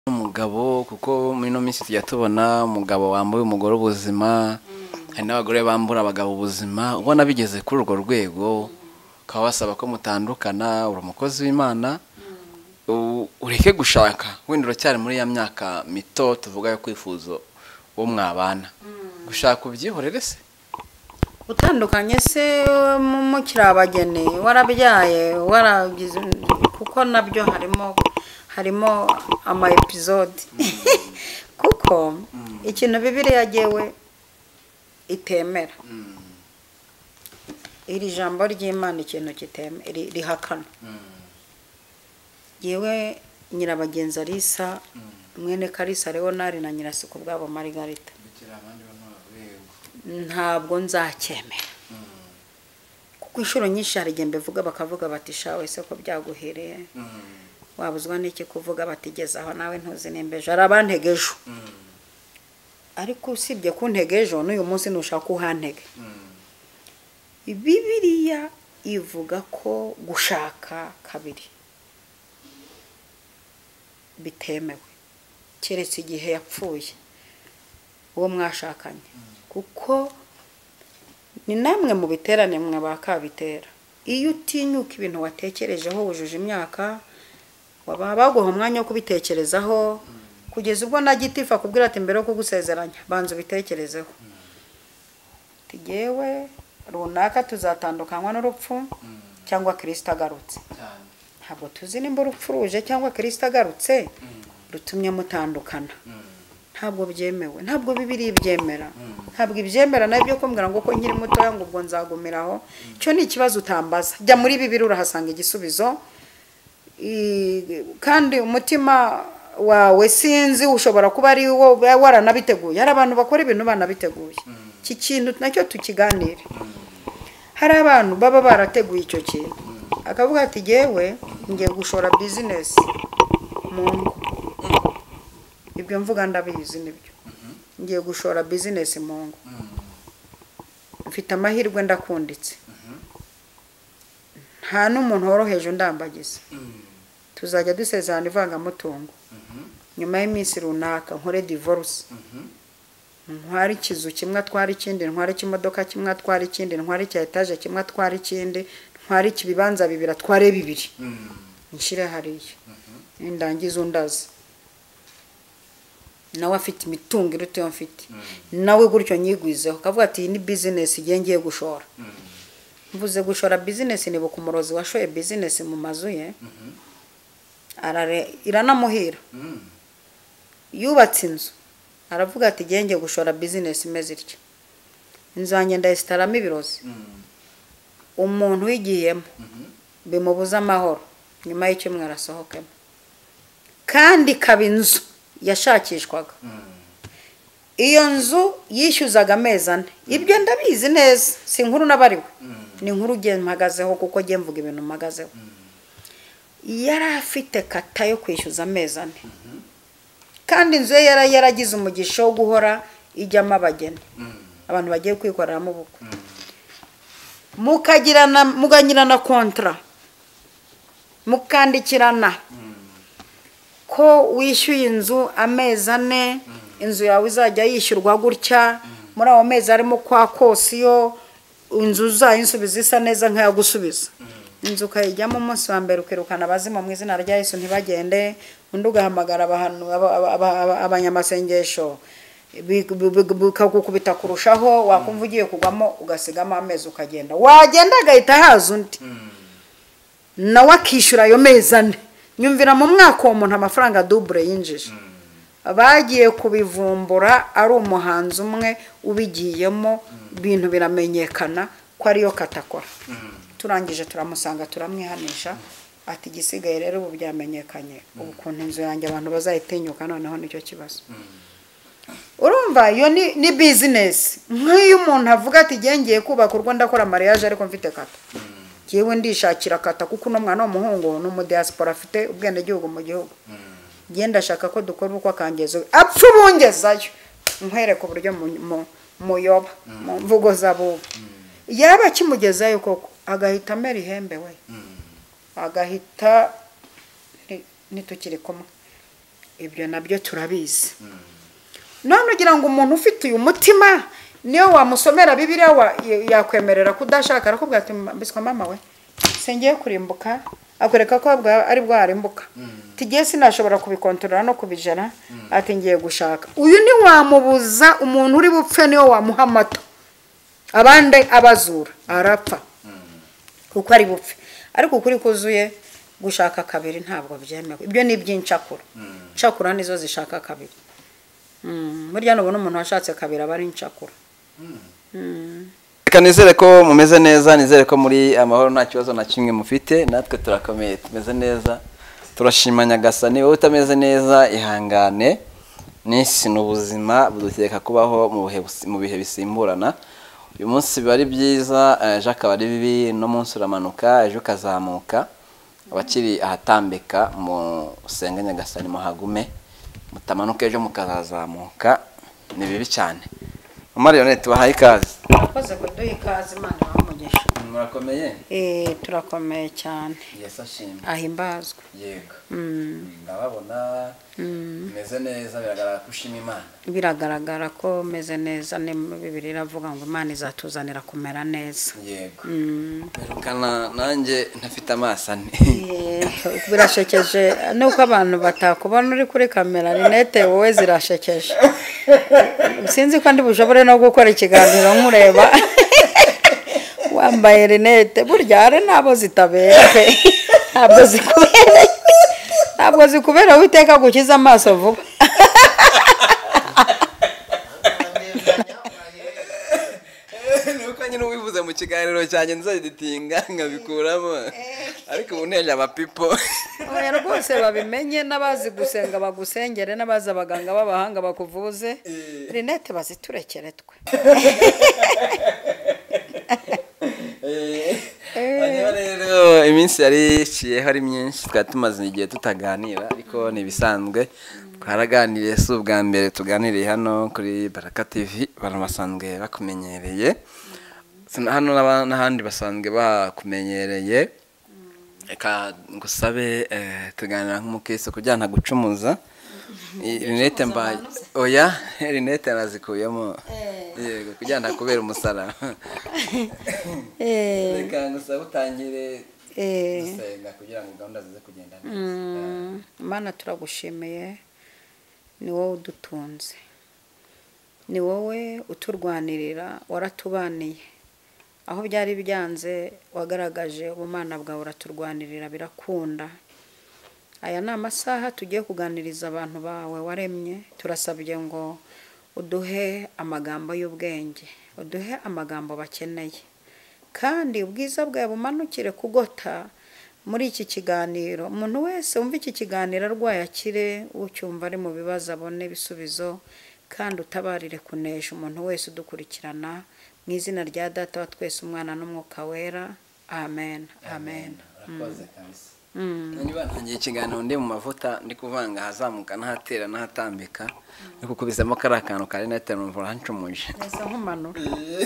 umugabo kuko muri no minsi tujya tubona umugabo wambaye umugore ubuzima hari n'abagore bambura abagabo ubuzima ubona bigeze kuri urwo rwego ukaba wasaba ko mutandukana uri umukozi w'Imana ureke gushaka wenda uracyari muri ya myaka mito tuvuga yo kwifuza uwo mwabana gushaka ubyihorere se utandukanye se mukiri abageni warabyaye waragize kuko nabyo harimo ama episode kuko ikintu Bibiliya yewe itemera iri jambo ry'Imana ikintu kitemera rihakana yewe nyirabagenzi Alisa mwene Kalisa Leonard na Nyirasiko bwabo Margarita ntabwo nzacyemera kuko inshuro nyinshi hari igihe mbivuga bakavuga bati shawe se ko byaguhereye wabuzwa n'iki kuvuga batigeze aho nawe ntuzi nembeje arabantegejo ariko usibye kuntegejo n'uyu munsi nushaka uhantege Bibiliya ivuga ko gushaka kabiri bitemewe keretse igihe yapfuye uwo mwashakanye kuko ni namwe mu biterane mwe bakabitera iyo utinyuka ibintu watekerejeho wujuje imyaka waba baguha umwanya wo kubitekerezaho kugeza ubwo na gitifa kubwira ati mbere yo kugusezeranya banze ubitekerezeho tigewe runaka tuzatandukanywa n'urupfu cyangwa Kristo agarutse ntabwo tuzi nimba urupfu ruje cyangwa Kristo agarutse rutumye mutandukana ntabwo byemewe ntabwo Bibiliya ibyemera ntabwo ibyemera nabyo kumbwira ngo ko nkiri muto ngo ubwo nzagumiraho cyo ni ikibazo utambaza jya muri Bibiliya urahasanga igisubizo kandi umutima wawe sinzi ushobora kuba ari wo waranabiteguye hari abantu bakora ibintu banabiteguye iki kintu nacyo tukiganire hari abantu baba barateguye icyo kintu akavuga ati yewe ngiye gushora business mu ngo ibyo mvuga ndabizi nibyo ngiye gushora business mu ngo mfite amahirwe ndakunditse nta n'umuntu woroheje ndambagiza tuzajya dusezerana ivangamutungo nyuma y'iminsi runaka nkore divorce ntwari ikizu kimwe atwara ikindi ntwari ikimodoka kimwe atwara ikindi ntwari icya etaje kimwe atwara ikindi ntwari ikibibanza bibiri atware bibiri nshire hariya indangiza undaza nawe afite imitungo iruta yo mfite nawe gutyo nyigwizeho kavuga ati ni business ngiye gushora mvuze gushora business ni bukumurozi washoye business mu mazu ye iranamuhira yubatse inzu aravuga ati ngiye gushora business imeze ityo inzanye ndayisitaramo ibirozi umuntu wigiyemo bimubuza amahoro nyuma y'icyumweru asohokemo kandi kaba inzu yashakishwaga iyo nzu yishyuzaga amezi 4 ibyo ndabizi neza si nkuru nabariwe ni inkuru mpagazeho kuko ngiye mvuga ibintu mpagazeho yari afite kata yo kwishyuza amezi 4 kandi inzu ye yaragize umugisha wo guhora ijyamo abageni abantu bagiye kwikoreramo ubukwe muganyirana kontra mukandikirana ko wishyuye inzu amezi 4 inzu yawe izajya yishyurwa gutya muri aho mezi arimo kwa kosiyo inzu zayinsubiza isa neza nk'ayagusubiza inzu kayijyamo umunsi wa mbere ukirukana abazima mu izina rya Yesu ntibagende undi ugahamagara abanyamasengesho bikagukubita kurushaho wakumva ugiye kugwamo ugasigamo amezi ukagenda wagenda agahita haza undi nawe akishyura ayo mezi 4 nyumvira mu mwaka umuntu amafaranga double yinjije bagiye kubivumbura ari umuhanzi umwe ubigiyemo ibintu biramenyekana ko ariyo katakora turangije turamusanga turamwihanisha ati gisigaye rero ubu byamenyekanye ubu kuntu inzu yanjye abantu bazayitinyuka noneho nicyo kibazo urumva yo ni business nk'iyo umuntu avuga ati ngiye kubaka urwo ndakora mariage ariko mfite kata yewe ndishakira kata kuko no mwana w'umuhungu no mu diaspora afite ubwende gihugu mu gihugu genda shaka ko dukora uko akangezo apfa ubungezayo nkwereka uburyo muyoba mu mvugo zabo yaba kimugezayo koko agahita amera ihembe we agahita nitukiri kumwe ibyo nabyo turabizi. None ugira ngo umuntu ufite uyu mutima niyo wamusomera Bibiliya yakwemerera kudashaka, arakubwira ati mbiswa mama we sengiye kurimbuka, akwereka ko ari bwo arimbuka. Tigiye sinashobora kubikontorora no kubijana, ati ngiye gushaka. Uyu ni wamubuza umuntu uri bupfe niyo wamuha amato, abandi abazura arapfa kuko ari bupfe. Ariko ukuri kuzuye gushaka kabiri ntabwo byemewe. Ibyo ni by'incakura. Incakura nizo zishaka kabiri. Burya nubona umuntu washatse kabiri aba ari incakura. Nizere ko mumeze neza, nizere ko muri amahoro nta kibazo na kimwe mufite. Natwe turakomeye, tumeze neza, turashima Nyagasani. Wowe utameze neza ihangane, n'isi n'ubuzima buduteka kubaho mu bihe bisimburana. Uyu munsi biba ari byiza, ejo akaba ari bibi, no munsi uramanuka, ejo ukazamuka. Abakiri ahatambika mu senga Nyagasani muhagume, mutamanuka ejo mukazazamuka, ni bibi cyane. Marionette wahaye ikaze. Koze kuduha ikaze, Imana bamugisha. Murakomeye? Turakomeye cyane. Yes ashimwe. Ahimbazwe. Yego. Ndababona meze neza, biragaragara ko ushima Imana. Biragaragara ko meze neza, ni Bibiliya iravuga ngo Imana izatuzanira kumera neza. Yego. Berukana nanjye ntafite amaso ane. Birashekeje nuko abantu batakubona uri kuri kamera. Rinete wowe zirashekeje. Sinzi ko ndi bushobore no gukora ikiganiro nkureba wambaye rinete. Burya ari nabo zitabere, ntabwo zikubera witeka gukiza amaso vuba. Nuko nyine ubivuze mu kiganiro cyanjye nzaditinga nkabikuramo, ariko ubu nteje abapipo. Oya rwose babimenye, n'abazi gusenga bagusengere, n'abazi abaganga b'abahanga bakuvuze. Rinete baziturekere twe. Rero iminsi yari iciyeho ari myinshi, twari tumaze igihe tutaganira, ariko nibisanzwe. Twaraganiriye si ubwa mbere tuganiriye hano kuri Baraka TV, abantu basanzwe bakumenyereye, hano n'ahandi basanzwe bakumenyereye. Reka ngusabe tuganira nk'umukristo kugira ngo ntagucumuza. Rinete mbaye oya, rinete nazikuyemo. Yego, kugira ngo ntakubera umusaraba. Reka ngusabe utangire gusenga kugira ngo gahunda zize kugenda neza. Imana turagushimiye, ni wowe udutunze, ni wowe uturwanirira, waratubaniye aho byari byanze, wagaragaje ubumana bwawe, uraturwanirira birakunda. Aya ni amasaha tugiye kuganiriza abantu bawe waremye. Turasabye ngo uduhe amagambo y'ubwenge, uduhe amagambo bakeneye, kandi ubwiza bwawe bumanukire kugota muri iki kiganiro. Umuntu wese wumva iki kiganiro arwaye akire, ucyumva ari mu bibazo abone ibisubizo, kandi utabarire kunesha umuntu wese udukurikirana, mu izina rya Data wa twese, Umwana n'Umwuka Wera. Amen. Amen. Urakoze kabisa. Niba ntangiye ikiganiro ndi mu mavuta, ndi kuvanga hazamuka n'ahatera n'ahatambika, ariko kubizamo kari akantu kari Rinete numva urancumuje. Neza nkumanura.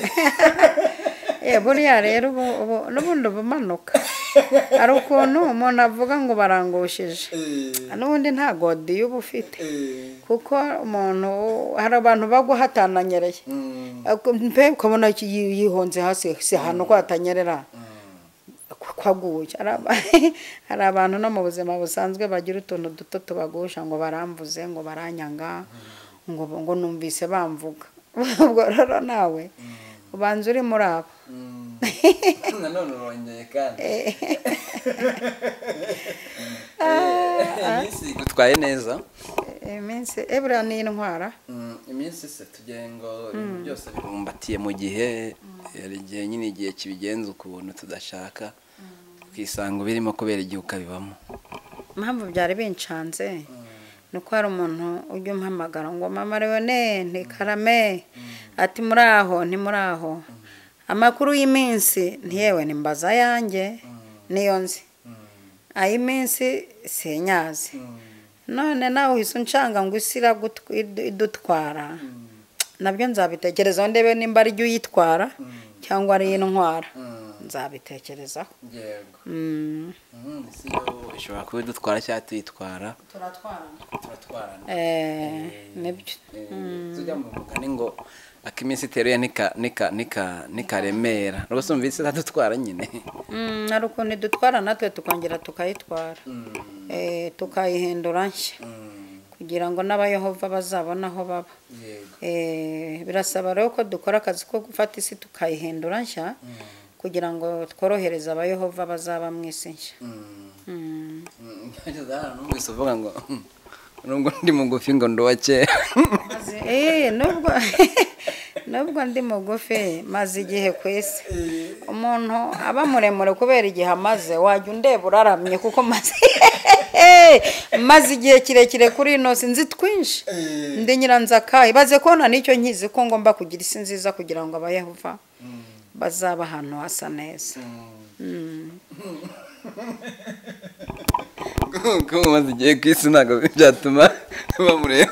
Buriya rero n'ubundi bumanuka. Hari ukuntu umuntu avuga ngo barangushije, n'ubundi nta godi uba ufite, kuko umuntu hari abantu bagwa hatananyereye, ukabona yihonze hasi, si ahantu ko hatanyerera kwaguye. Hari abantu no mu buzima busanzwe bagira utuntu duto tubagusha, ngo baramvuze, ngo baranyanga, ngo numvise bamvuga. Ubwo rero nawe ubanza uri muri abo. Nanone urongeye kandi. Iminsi gutwaye neza. Iminsi ebura ni intwara. Iminsi se tugiye ngo ibintu byose bibumbatiye mu gihe, yari igihe nyine igihe kibigenza ukuntu tudashaka, ukisanga birimo kubera igihe ukabibamo. Impamvu byari bincanze nuko hari umuntu ujya umpamagara ngo mama Leonette Karame, ati muraho ntimuraho, amakuru y'iminsi ntiyewe nimbaza yanjye niyo nzi, ay'iminsi sinyazi. None nawe uhise uncanga ngo isi idutwara, nabyo nzabitekerezaho ndebe nimba ari jye uyitwara cyangwa ari intwara. nzabitekerezaho. yego isi yo ishobora kuba idutwara cyangwa tuyitwara turatwarana nibyo. tujya mu mugani ngo akiminsi iteruye nikaremera rwose umvise itadutwara nyine hari ukuntu idutwara natwe tukongera tukayitwara tukayihindura nshya kugira ngo n'abayehova bazabona aho baba. Birasaba rero ko dukora akazi ko gufata isi tukayihindura nshya kugira ngo tworohereze abayehova bazaba mu isi nshya. numvise uvuga ngo nubwo ndi mugufi ngo nduwa kera nubwo ndi mugufi maze igihe ku isi. Umuntu aba muremure kubera igihe amaze wajya undeba uraramye kuko maze igihe kirekire kuri ino sinzi twinshi ndi nyiranzaka ibaze kubona n'icyo nkizi ko ngomba kugira isi nziza kugira ngo abayehova bazaba ahantu hasa neza. ko umaze igihe ku isi ntabwo byatuma bamureba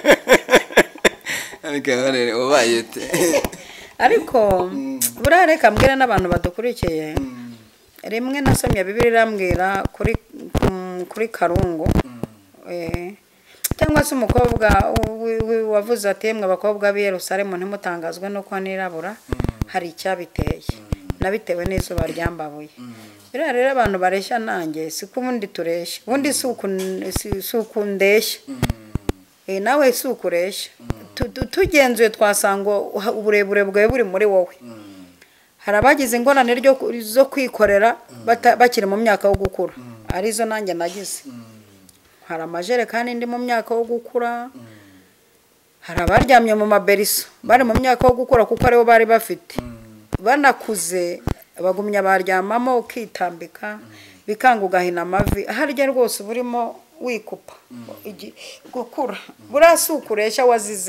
ariko buriya reka mbwira n'abantu badukurikiye rimwe nasomye Bibiliya irambwira kuri Karungu cyangwa se umukobwa wavuze ati yemwe abakobwa b'i Yerusalemu ntimutangazwe nuko nirabura hari icyabiteye nabitewe n'izuba ryambabuye. Biriya rero abantu bareshya nanjye si ko ubundi tureshya ubundi si ukundeshya nawe si ukureshya tugenzuye twasanga uburebure bwawe buri muri wowe. Hari abagize ingorane zo kwikorera bakiri mu myaka yo gukura arizo nanjye nagize. Hari amajerekani ndi mu myaka yo gukura, hari abaryamye mu maberiso bari mu myaka yo gukura kuko aribo bari bafite banakuze bagumya baryamamo ukitambika bikanga ugahina amavi harya rwose burimo wikupa gukura. Buriya si ukureshya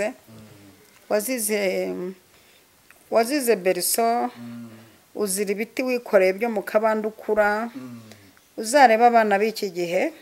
wazize beriso uzira ibiti wikoreye byo mu kabande ukura. Uzareba abana b'iki gihe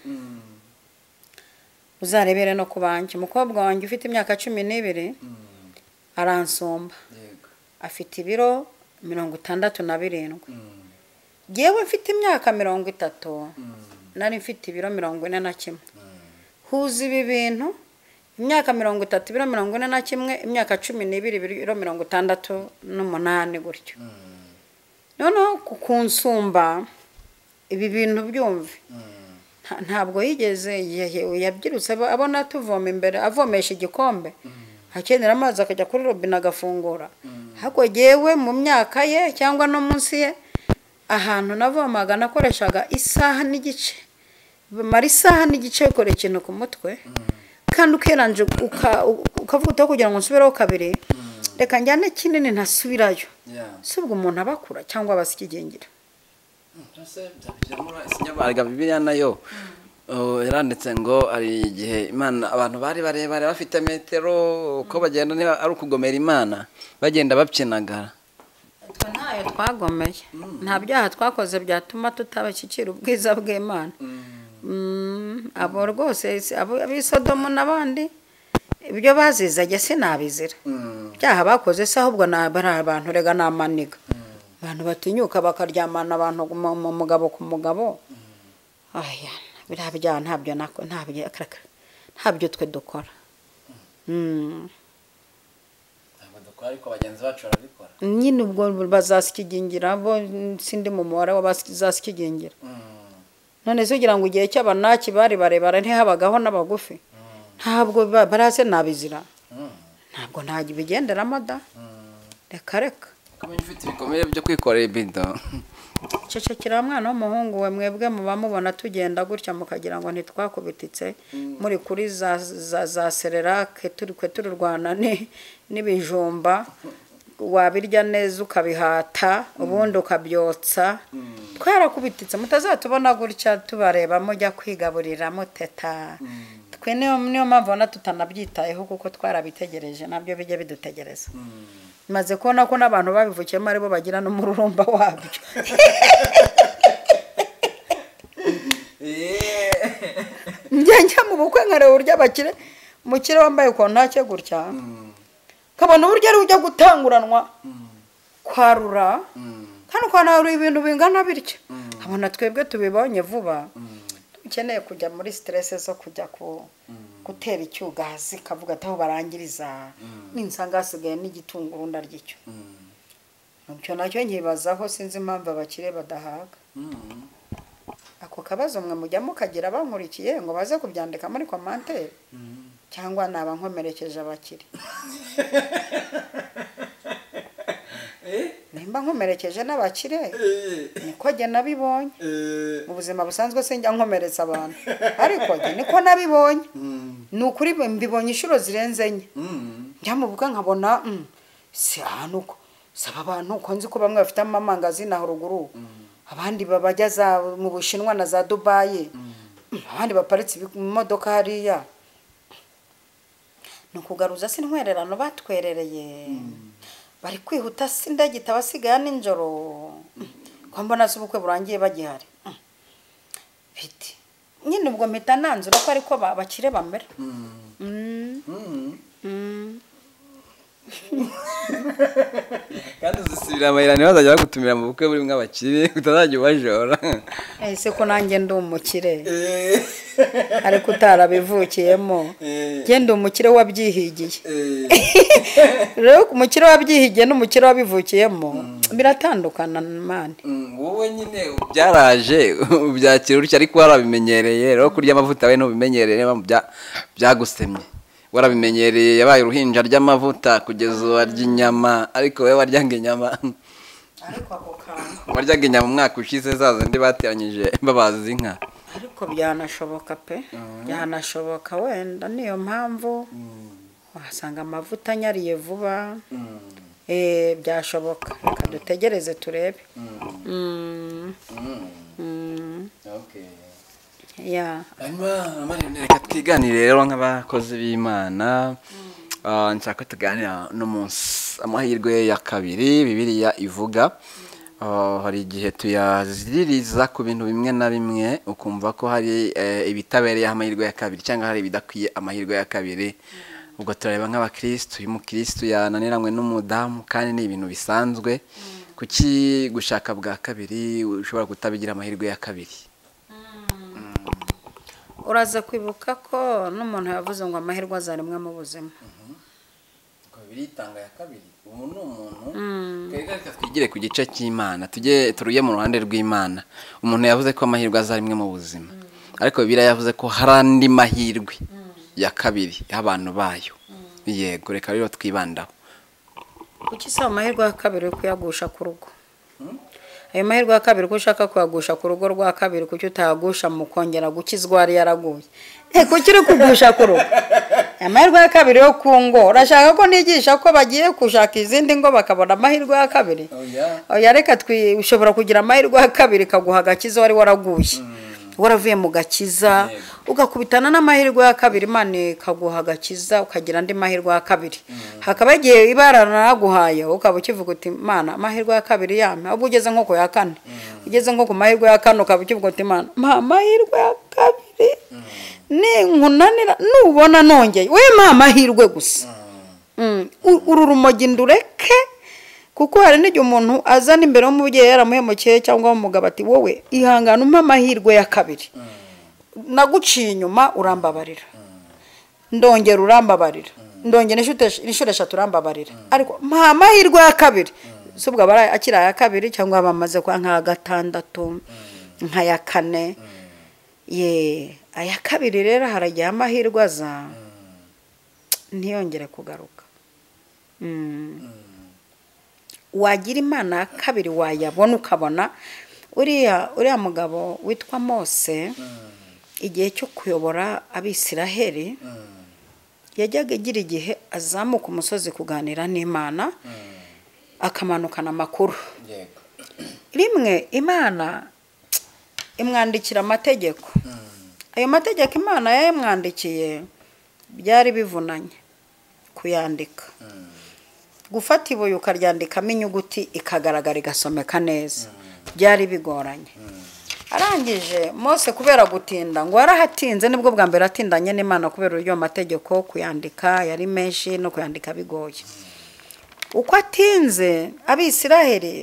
uzarebere no ku banjye. Umukobwa wanjye ufite imyaka 12 aransomba afite ibiro 67. Yewe mfite imyaka 30 nari mfite ibiro 41. Huza ibi bintu imyaka 30 ibiro 41 imyaka 12 ibiro 68 gutyo. Noneho kunsumba ibi bintu byumve ntabwo yigeze yabyirutse abona tuvoma imbere avomesha igikombe akenera amazi akajya kuri robine agafungura. Hako yewe mu myaka ye cyangwa no munsi ye ahantu navomaga nakoreshaga isaha n'igice mara isaha n'igice ukora ikintu ku mutwe kandi ukeranje ukavuga kugira ngo nsubireho kabiri reka njyane kinini ntasubirayo. Subwo umuntu abakura cyangwa abasikigengira Bibiliya nayo yaranditse ngo ari igihe Imana abantu bari barebare bafite metero uko bagenda niba ari ukugomera Imana bagenda bapyinagara. Ntayo twagomeye nta byaha twakoze byatuma tutabashyikira ubwiza bw'Imana. Abo rwose abisodomo n'abandi ibyo bazizajye sinabizira byaha bakoze se ahubwo nabari abantu rega namaniga abantu batinyuka bakaryamana abantu mu mugabo ku mugabo. Aya birabya ntabyo twe dukora. Ariko bagenzi bacu barabikora nyine ubwo bazasikigingira bo sindi mu mubare w'abazasikigingira. None se ugira ngo igihe cy'abanaki bari barebare ntihabagaho n'abagufi ntabwo barase nabizira ntabwo ntajya bigenderamo da reka kamenya ufite ibikomere byo kwikorera ibido cecekera mwana w'umuhungu we mwebwe muba mubona tugenda gutya mukagira ngo ntitwakubititse muri kuri za sererake turi rwana n'ibijumba wabirya neza ukabihata ubundi ukabyotsa twarakubititse mutazatubona gutya tubareba mujya kwigaburira muteta twe niyo mpamvu na tutanabyitayeho kuko twarabitegereje nabyo bijye bidutegereza. Maze kubona ko n'abantu babivukiyemo aribo bagira n'umururumba wabyo. Njya mu bukwe nkareba urya bakire mukire wambaye kontake gutya kabona uburyo ari ujya gutanguranwa kwarura kandi ukabona hari ibintu bingana bityo nkabona twebwe tubibonye vuba ukeneye kujya muri stress zo kujya gutera icyugazi kavuga ataho barangiriza ninsanga hasigaye n'igitunguru ndaryico icyo nacyo nkibazaho sinzi impamvu abakire badahaga ako kabazo mwe mujya mukagira bankurikiye ngo baze kubyandika muri commentaire cyangwa naba nkomerekeje abakire nimba nkomerekeje n'abakire niko jye nabibonye mu buzima busanzwe sinjya nkomeretsa abantu ariko jye niko nabibonye nukuri mbibonye inshuro zirenze enye njya mu buga nkabona si ahantu saba abantu ko nzi ko bamwe bafite amamangazini aho ruguru abandi babajyaza mu Bushinwa na za Dubai abandi baparitse imodoka hariya nukugaruza sintwererano batwerereye bari kwihuta sindagita basigaye ninjoro ko mbona subukwe burangiye bagihari biti nyine ubwo mpita nanzura ko ariko bakire bamera kandi uzisubira amayirane bazajya bagutumira mu bukwe buri mw'abakire utazajya ubajora ese ko nanjye ndi umukire ariko utarabivukiyemo genda umukire wabyihigiye rero umukire wabyihigiye n'umukire wabivukiyemo biratandukana mani wowe nyine byaraje ubyakira utyo ariko warabimenyereye rero kurya amavuta we ntubimenyereye byagusemye warabimenyereye yabaye uruhinja ry'amavuta kugeza warya inyama ariko we waryaga inyama ariko ako kantu waryaga inyama umwaka ushize zaza ndi bateranyije babaza inka ariko byanashoboka pe byanashoboka wenda niyo mpamvu wasanga amavuta nyariye vuba byashoboka reka dutegereze turebe okay ya reka twiganire rero nk'abakozi b'Imana nshaka tuganira n'umunsi amahirwe ya kabiri Bibiliya ivuga hari igihe tuyaziririza ku bintu bimwe na bimwe ukumva ko hari ibitabereye amahirwe ya kabiri cyangwa hari ibidakwiye amahirwe ya kabiri ubwo turareba nk'abakristo uyu mukristo yananiranywe n'umudamu kandi ni ibintu bisanzwe kuki gushaka bwa kabiri ushobora kutabigira amahirwe ya kabiri uraza kwibuka ko n'umuntu yavuze ngo amahirwe azarimwe mu buzima biritanga ya kabiri ubu ni umuntu reka twigire ku gice cy'Imana turuye mu ruhande rw'Imana umuntu yavuze ko amahirwe azarimwe mu buzima ariko Bibiliya yavuze ko hari andi mahirwe ya kabiri y'abantu bayo yego reka rero twibandaho kuki se amahirwe ya kabiri kuyagusha ku rugo ayo mahirwe ya kabiri ko ushaka kuyagusha ku rugo rwa kabiri kuki utayagusha mu kongera gukizwa ari yaraguye kuki uri kugusha ku rugo amahirwe ya kabiri yo ku ngo urashaka ko nigisha ko bagiye gushaka izindi ngo bakabona amahirwe ya kabiri oya reka ushobora kugira amahirwe ya kabiri kaguha agakiza wari waraguye waravuye mu gakiza ugakubitana n'amahirwe ya kabiri Imana kaguha agakiza ukagira andi mahirwe ya kabiri hakaba igihe ibarana naguhaye ukaba ukivuga uti Imana amahirwe ya kabiri yame ubwo ugeze nko ku ya kane ugeze nko ku mahirwe ya kane ukaba ukivuga uti Imana amahirwe ya kabiri ni nkunanira nubona nongeye we amahirwe gusa uru rumogi ndureke kuko hari n'igihe umuntu azana imbere y'umubyeyi yaramuhemukiye cyangwa umugabo ati wowe ihangana umpa amahirwe ya kabiri naguciye inyuma urambabarira ndongera urambabarira ndongera inshuro 3 urambabarira ariko mpa amahirwe ya kabiri subwa bara akira ya kabiri cyangwa bamaze kwa nka gatandatu nka ya kane aya kabiri rero haragiye amahirwe aza ntiyongere kugaruka wagira Imana kabiri wayabona ukabona uriya mugabo witwa Mose igihe cyo kuyobora Abisiraheli yajyaga agira igihe azamuka umusozi kuganira n'Imana akamanukana amakuru rimwe Imana imwandikira amategeko ayo mategeko Imana yayamwandikiye byari bivunanye kuyandika gufata ibuye ukaryandikamo inyuguti ikagaragara igasomeka neza byari bigoranye arangije Mose kubera gutinda ngo arahatinze nibwo bwa mbere atindanye n'Imana kubera uryo mategeko kuyandika yari menshi no kuyandika bigoye uko atinze Abisiraheli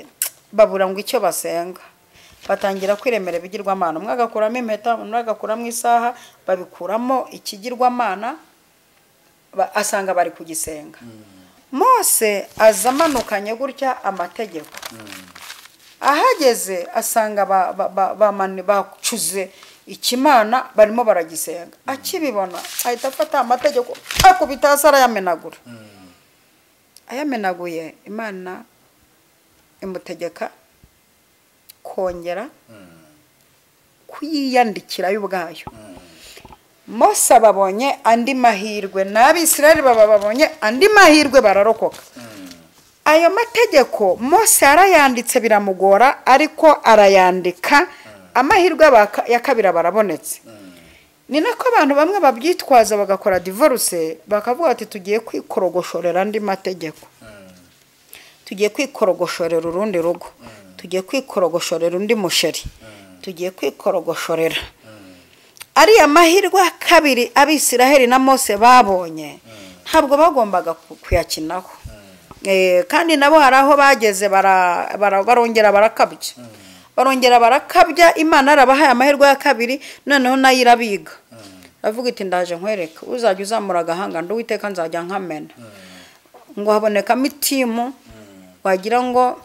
babura ngo icyo basenga, batangira kwiremera ibigirwamana. Umwe agakuramo impeta, undi agakuramo isaha, babikuramo ikigirwamana, asanga bari kugisenga. Mose aza amanukanye gutya amategeko, ahageze asanga bacuze ikimana barimo baragisenga. Akibibona ahita afata amategeko akubita hasi arayamenagura. Ayamenaguye, Imana imutegeka kongera kuyiyandikira y'ubwayo. Mose babonye andi mahirwe, n'Abisirayeli babonye andi mahirwe, bararokoka. Ayo mategeko Mose arayanditse biramugora, ariko arayandika, amahirwe ya kabiri barabonetse. Ni nako abantu bamwe babyitwaza bagakora divorce, bakavuga ati tugiye kwikorogoshorera andi mategeko, tugiye kwikorogoshorera urundi rugo, tugiye kwikorogoshorera undi musheri, tugiye kwikorogoshorera. Ariya mahirwe kabiri Abisirayeli na Mose babonye, ntabwo bagombaga kuyakinaho. Kandi nabo hari aho bageze barongera barakabya. Barongera barakabya, Imana arabahaye amahirwe ya kabiri, noneho nayo irabiga. Avuga iti ndaje nkwereka, uzajya uzamura agahanga Uwiteka nzajya nkamena. Ngo habonekamo itimu wagira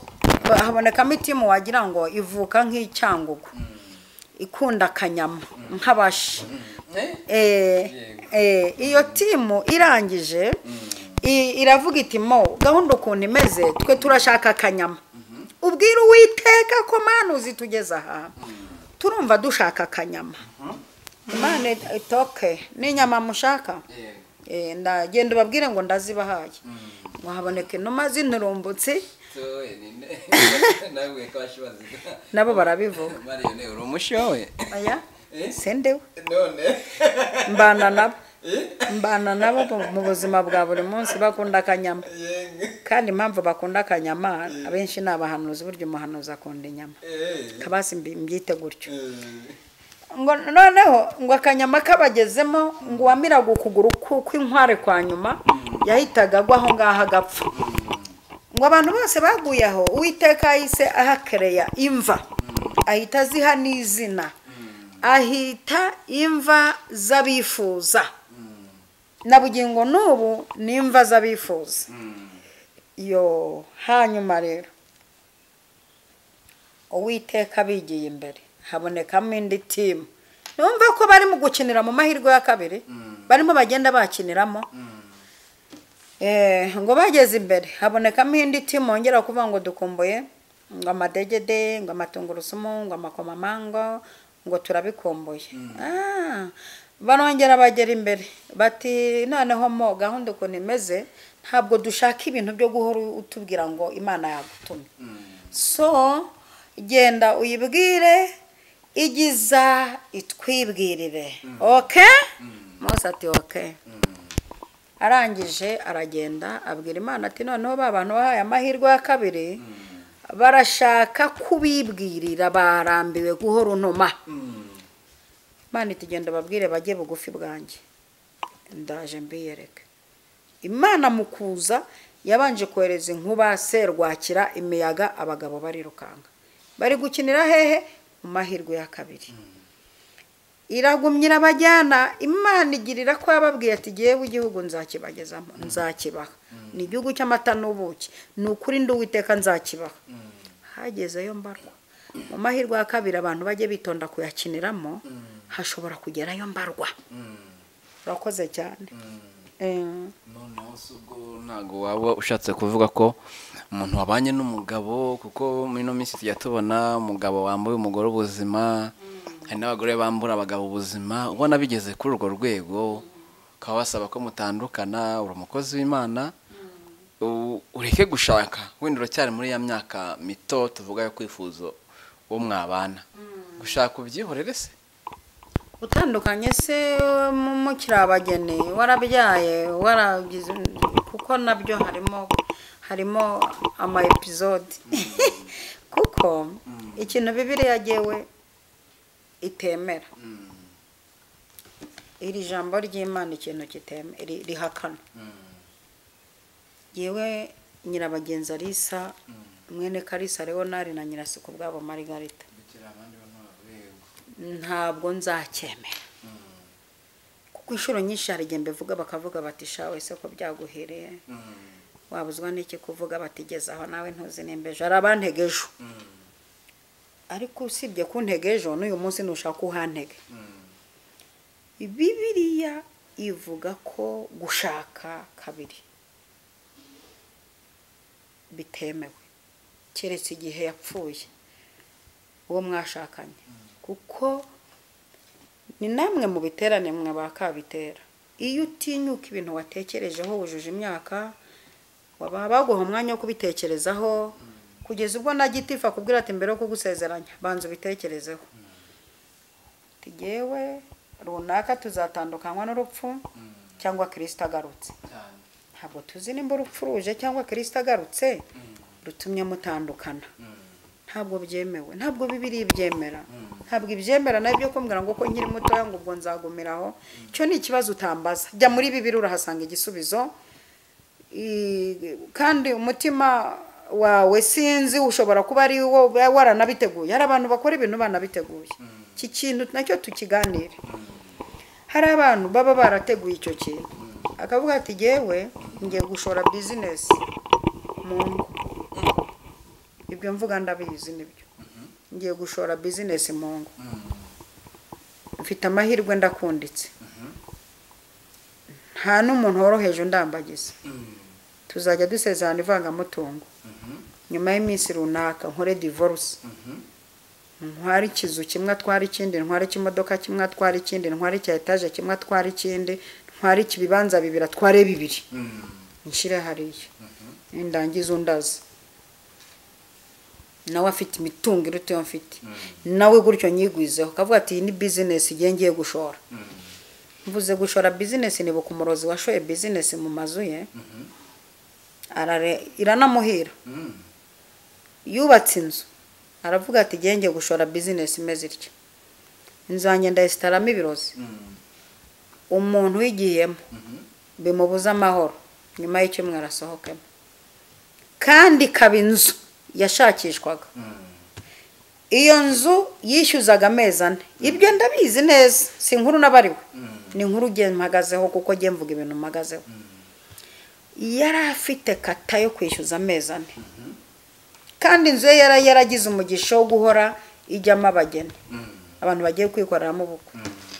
ngo ivuka nk'icyangugu, ikunda akanyama nk'abashi. Iyo timu irangije iravuga iti mo gahunda ukuntu imeze, twe turashaka akanyama. Ubwira Uwiteka ko Mana uzitugeza aha, turumva dushaka akanyama. Imana itoke n'inyama mushaka, ndagenda ubabwire ngo ndazibahaye. Ngo haboneke inuma z'inturumbutsi, nabo barabivuga. uri umushowe aya sendewe mbana nabo mu buzima bwa buri munsi, bakunda akanyama. Kandi impamvu bakunda akanyama, abenshi ni abahanuzi. Burya umuhanuzi akunda inyama, kabasi mbyite gutyo. Ngo noneho ngo akanyama kabagezemo, ngo wamiraga ukuguru kw'inkware kwa nyuma yahitaga agwa aho ngaho agapfa. Ngo abantu bose baguye aho, Uwiteka ahise ahakereya imva, ahita aziha n'izina, ahita imva z'abifuza. Na bugingo n'ubu ni imva z'abifuza. Yo hanyuma rero Uwiteka bigiye imbere, habonekamo indi timu. Numva ko bari mu gukinira mu mahirwe ya kabiri, barimo bagenda bakiniramo. Ngo bageze imbere, habonekamo indi timu ongera kuvuga ngo dukumbuye ngo amadegede, ngo amatungurusumu, ngo amakomamango, ngo turabikumbuye. Barongera bagera imbere bati noneho mo gahunda ukuntu imeze, ntabwo dushaka ibintu byo guhora utubwira ngo Imana yagutumye. So genda uyibwire, igiza itwibwirire. Okay? Mose ati okay. Arangije aragenda abwira Imana ati noneho bantu bahaye amahirwe ya kabiri, barashaka kubibwirira, barambiwe guhora untuma. Imana iti genda babwire bajye bugufi bwanjye, ndaje mbiyereke. Imana mukuza yabanje kohereza inkuba, serwakira, imiyaga, abagabo barirukanga. Bari gukinira hehe? Mu mahirwe ya kabiri. Iragumye irabajyana. Imana igirira ko yababwiye ati jewe igihugu nzakibagezamo, nzakibaha. Ni igihugu cy'amata n'ubuki, ni ukuri ndi Uwiteka nzakibaha. Hagezeyo mbarwa. Mu mahirwe ya kabiri abantu bajye bitonda kuyakiniramo, hashobora kugerayo mbarwa. Urakoze cyane. noneho ubwo ntabwo waba ushatse kuvuga ko umuntu wabanye n'umugabo, kuko muri ino minsi tujya tubona umugabo wambaye umugore ubuzima, hari n'abagore bambura abagabo ubuzima, ubona bigeze kuri urwo rwego ukaba wasaba ko mutandukana, uri umukozi w'Imana, ureke gushaka, wenda uracyari muri ya myaka mito tuvuga yo kwifuza uwo mwabana, gushaka ubyihorere se? Utandukanye se mukiri abageni, warabyaye, waragize, kuko nabyo harimo ama episode. Kuko ikintu Bibiliya yewe itemera, iri jambo ry'Imana ikintu kitemera rihakana. Yewe Nyirabagenzi Alisa mwene Kalisa Leonard na Nyirasiko bwabo Margarita ntabwo nzacyemera kuko inshuro nyinshi hari igihe mbivuga bakavuga bati shawe se ko byaguhereye wabuzwa n'iki kuvuga batigeze aho nawe ntuzi nembeje ari abantegejo ariko usibye kuntegejo n'uyu munsi nushaka uhantege Bibiliya ivuga ko gushaka kabiri bitemewe keretse igihe yapfuye uwo mwashakanye kuko ni namwe mu biterane mwe bakabitera iyo utinyuka ibintu watekerejeho wujuje imyaka waba baguha umwanya wo kubitekerezaho kugeza ubwo na gitifu akubwira ati mbere yo kugusezeranya banza ubitekerezeho tigewe runaka tuzatandukanywa n'urupfu cyangwa Kristo agarutse ntabwo tuzi nimba urupfu ruje cyangwa Kristo agarutse rutumye mutandukana ntabwo byemewe ntabwo Bibiliya ibyemera ntabwo ibyemera nabyo kumbwira ngo ko nkiri muto ngo ubwo nzagumiraho cyo ni ikibazo utambaza jya muri Bibiliya urahasanga igisubizo kandi umutima wawe sinzi ushobora kuba ari wo waranabiteguye hari abantu bakora ibintu banabiteguye iki kintu nacyo tukiganire hari abantu baba barateguye icyo kintu akavuga ati yewe ngiye gushora business mu ngo ibyo mvuga ndabizi nibyo ngiye gushora business mu ngo mfite amahirwe ndakunditse nta n'umuntu woroheje undambagiza tuzajya dusezerana ivangamutungo nyuma y'iminsi runaka nkore divorce ntwara ikizu kimwe atwara ikindi ntwara ikimodoka kimwe atwara ikindi ntwara icya etaje kimwe atwara ikindi ntwara ikibibanza bibiri atware bibiri nshire hariya ndangiza undaza nawe afite imitungo iruta yo mfite nawe gutyo nyigwizeho kavuga ati ni business ngiye gushora mvuze gushora business ni bukumurozi washoye business mu mazu ye iranamuhira yubatse inzu aravuga ati ngiye gushora business imeze ityo inzanye ndayisitaramo ibirozi umuntu wigiyemo bimubuza amahoro nyuma y'icyumweru asohokemo kandi kaba inzu yashakishwaga iyo nzu yishyuzaga amezi 4 ibyo ndabizi neza si inkuru nabariwe ni inkuru mpagazeho kuko ngiye mvuga ibintu mpagazeho yari afite kata yo kwishyuza amezi 4 kandi inzu ye yaragize umugisha wo guhora ijyamo abageni abantu bagiye kwikoreramo ubukwe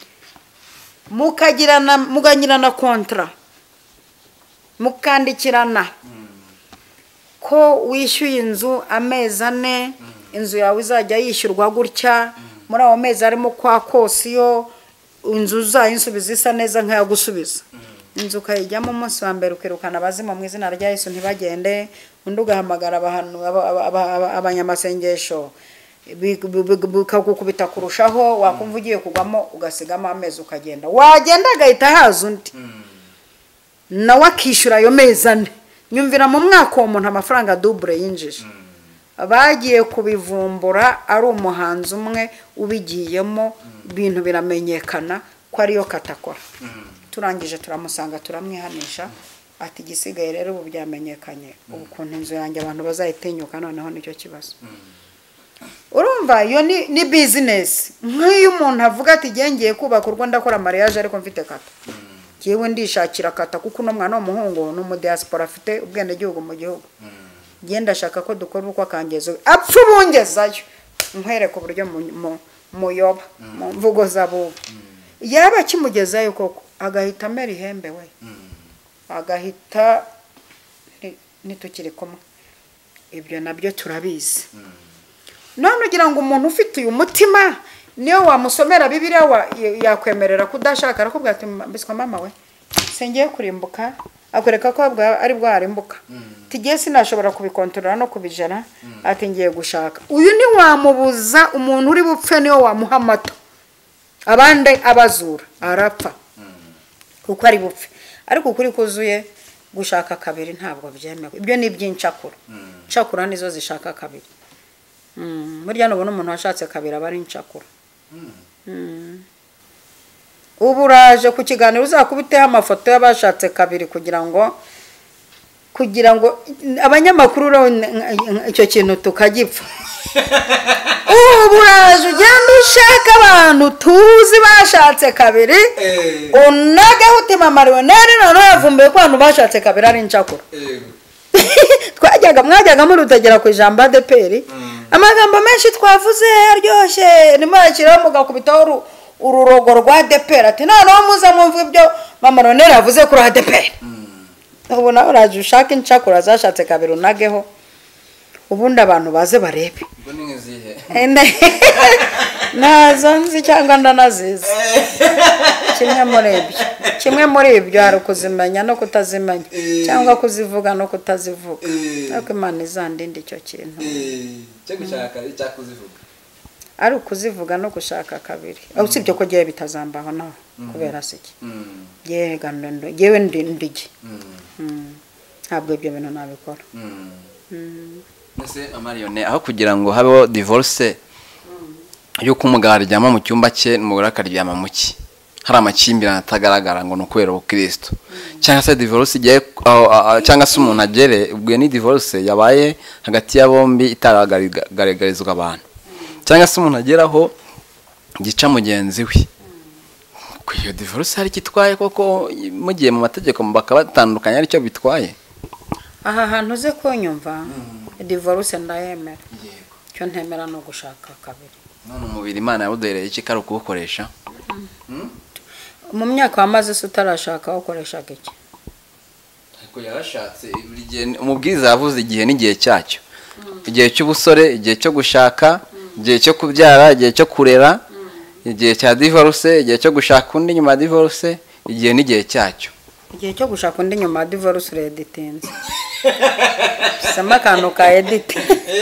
muganyirana kontra mukandikirana ko wishyuye inzu amezi 4 inzu yawe izajya yishyurwa gutya muri aho mezi arimo kwa kosiyo inzu zayinsubiza isa neza nk'ayagusubiza inzu ukayijyamo umunsi wa mbere ukirukana abazima mu izina rya Yesu ntibagende undi ugahamagara abanyamasengesho bikagukubita kurushaho wakumva ugiye kugwamo ugasigamo amezi ukagenda wagenda agahita haza undi nawe akishyura ayo mezi 4 nyumvira mu mwaka umuntu amafaranga double yinjije bagiye kubivumbura ari umuhanzi umwe ubigiyemo ibintu biramenyekana ko ariyo katakora turangije turamusanga turamwihanisha ati gisigaye rero ubu byamenyekanye ubu kuntu inzu yanjye abantu bazayitinyuka noneho nicyo kibazo urumva iyo ni business nk'iyo umuntu avuga ati ngiye kubaka urwo ndakora mariage ariko mfite kata yewe ndishakira kata kuko no mwana w'umuhungu no mu diaspora afite ubwende gihugu mu gihugu genda shaka ko dukora uko akangezo apfu bungezayo nkwereka uburyo muyoba mu mvugo zabo yaba kimugezayo koko agahita meri hembe we agahita nitukiri kumwe ibyo nabyo turabizi none ugira ngo umuntu ufite uyu mutima niyo wamusomera Bibiliya yakwemerera kudashaka arakubwira ati mbiswa mama we sengiye kurimbuka akwereka ko ari bwarimbuka tigiye sinashobora kubikontorora no kubijana ati ngiye gushaka uyu ni wamubuza umuntu uri bupfe niyo wamuha amato abande abazura arapfa kuko ari bupfe ariko ukuri kuzuye gushaka kabiri ntabwo byemewe ibyo ni by'incakura ncakura nizo zishaka kabiri burya nubona umuntu washatse kabiri aba ari incakura ubu uraje ku kiganiro uzakubiteho amafoto y'abashatse kabiri kugira ngo kugira ngo abanyamakuru icyo kintu tukagipfa. Ubu uraje ugenda ushaka abantu tuzi bashatse kabiri unageho utima marioneri noneho yavumbuye ko abantu bashatse kabiri ari incakura. Mwajyaga muri utagera ku ijambo ADPR amagambo menshi twavuze aryoshye nimo yakiraho mugakubitaho ururogo rwa ADPR ati noneho muza mwumva ibyo marioneri yavuze kuri ADPR. Ubu nawe uraje ushaka incakura zashatse kabiri unageho ubundi abantu baze barebe. Ubwo ni ngizihe nazo nzi cyangwa ndanazizi. kimwe muri ibyo hari kuzimenya no kutazimenya cyangwa kuzivuga no kutazivuga. Ariko Imana izandinde icyo kintu cyo gushaka icyakuzivuga ari ukuzivuga no gushaka kabiri. Usibye ko giye bitazambaho naho kubera siki yewe ndigi ntabwo ibyo bintu nabikora. Nese Marione aho kugira ngo habeho divorce yuko umugabo aryama mu cyumba cye n'umugore akaryama mu cye hari amakimbirane atagaragara ngo n'ukubera ubukristo cyangwa se divorce igiye cyangwa se umuntu agere ubwo ni divorce yabaye hagati ya bombi itaragaragarizwa abantu cyangwa se umuntu ageraho gica mugenzi we ku iyo divorce hari kitwaye koko mugiye mu mategeko bakabatandukanya ari cyo bitwaye. Aha hantu uze kunyumva divorce ndayemera. Cyo ntemera no gushaka kabiri. None umubiri Imana yabudereye iki kari kuwukoresha? Mu myaka wamaze se utarashaka ukoreshaga iki? Ariko yarashatse buri gihe umubwiza yavuze igihe n'igihe cyacyo. Igihe cy'ubusore, igihe cyo gushaka, igihe cyo kubyara, igihe cyo kurera, igihe cya divorce, igihe cyo gushaka undi nyuma ya divorce, igihe n'igihe cyacyo. Igihe cyo gushaka undi nyuma ya divorce reditinze. Sama kantu ka edit.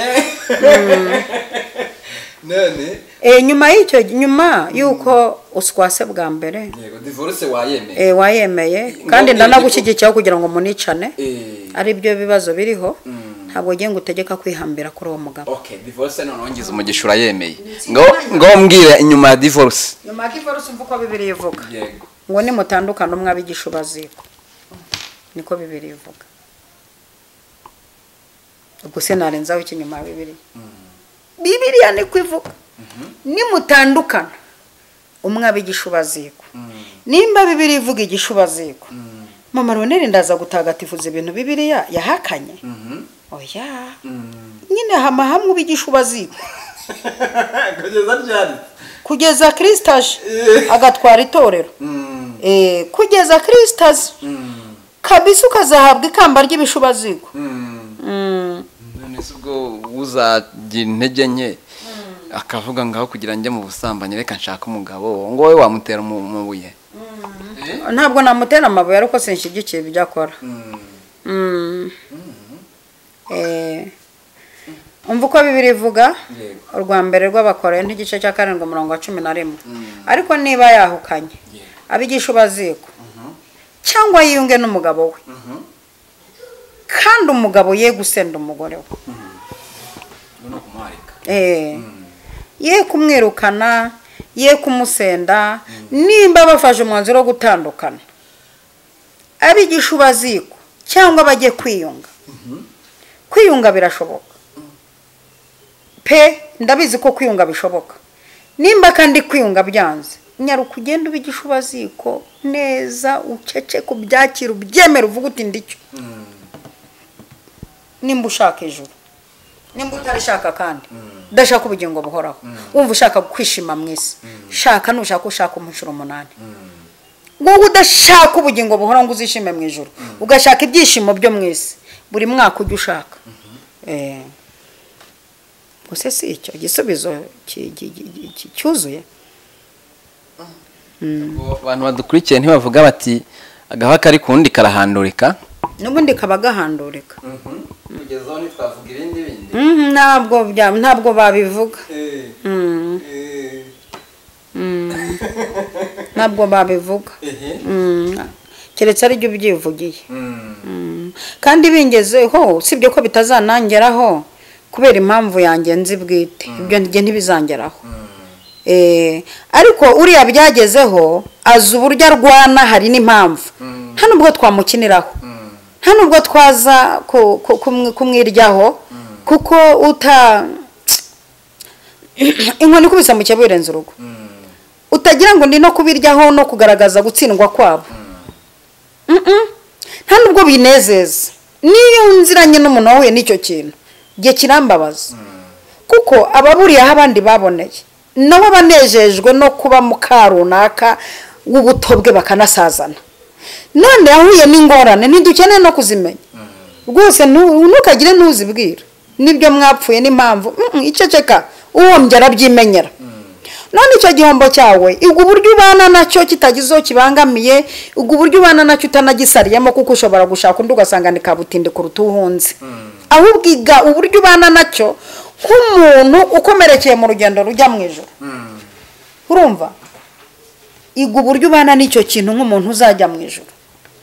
None nyuma yuko uswase bwa mbere yego divorce wayemeye wayemeye kandi ndanagushyigikiye kugira ngo municane ari byo bibazo biriho ntabwo ngiye ngutegeka kwihambira kuri uwo mugabo. Okay, divorce none wongize umugisha urayemeye ngo mbwire inyuma ya divorce mvuko Bibiri ivuga yego ngo ni mutandukana umwe abigishubaziko niko Bibiri ivuga. Ubwo se narenzaho ikinyuma ya Bibiri Bibiliya ni kwivuga ni mutandukana umwe abigishubaziko nimba Bibiri ivuga igishubaziko mama Roneri ndaza gutagatifuza ibintu Bibiliya yahakanye. Oya nyine hamwe ubigishubaziko kugeza Kristo agatwara itorero kugeza Kristo kabisa ukazahabwa ikamba ry'ibishubaziko. Ubwo uzagira intege nke akavuga ngaho kugira njye mu busambanyi reka nshaka umugabo ngo wowe wamutera mu buye. Ntabwo namutera amabuye ariko sinshyigikiye ibyo akora. Umva uko Bibiri ivuga urwa mbere rw'Abakorinto igice cya 7:11 ariko niba yahukanye abigishubaziko cyangwa yiyunge n'umugabo we kandi umugabo ye gusenda umugore we ye kumwirukana ye kumusenda nimba bafashe umwanzuro wo gutandukana abigishubaziko cyangwa bajye kwiyunga birashoboka pe ndabizi ko kwiyunga bishoboka. Nimba kandi kwiyunga byanze nyaruka ugenda ubigishubaziko neza ucece kubyakira ubyemera uvuga uti ndicyo. Nimba ushaka ijuru nimba utarishaka kandi ndashaka ubugingo buhoraho wumva ushaka kwishima mwisi shaka nushaka ushaka umushuro 8 wowe udashaka ubugingo buhoraho ngo uzishime mu ijuru ugashaka ibyishimo byo mwisi buri mwaka ujye ushaka. Gusa si icyo gisubizo cyuzuye. Abantu badukurikiye ntibavuga bati agahwa kari kundi karahandurika n'ubundi kaba gahandurika. Kugezaho ntitwavuga ibindi ntabwo babivuga. Ntabwo babivuga keretse ari byo byivugiye. Kandi bingezeho sibyo ko bitazanangeraho kubera impamvu yanjye nzi bwite ibyo nige ntibizangeraho. Ariko uriya byagezeho azi uburyo arwana hari n'impamvu nta nubwo twamukiniraho nta nubwo twaza kumwiryaho kuko inkoni ikubise mu cyabu irenze urugo utagira ngo ndi no kubiryaho no kugaragaza gutsindwa kwabo nta nubwo binezeza niyo nziranye n'umuntu wahuye n'icyo kintu gihe kirambabaza kuko ababuriye aho abandi baboneye nabo banejejwe no kuba mukarunaka w'ubuto bwe bakanasazana none yahuye n'ingorane ntidukeneye no kuzimenya rwose ntukagire ntuzibwira nibyo mwapfuye n'impamvu iceceka uwombye arabyimenyera none icyo gihombo cyawe ubwo uburyo ubana nacyo kitagizeho kibangamiye ubwo uburyo ubana nacyo utanagisariyemo kuko ushobora gushaka undi ugasanga ni kabutindi kuruta uhunze ahubwo iga uburyo ubana nacyo nk'umuntu ukomerekeye mu rugendo rujya mu ijoro urumva iga uburyo ubana n'icyo kintu nk'umuntu uzajya mu ijoro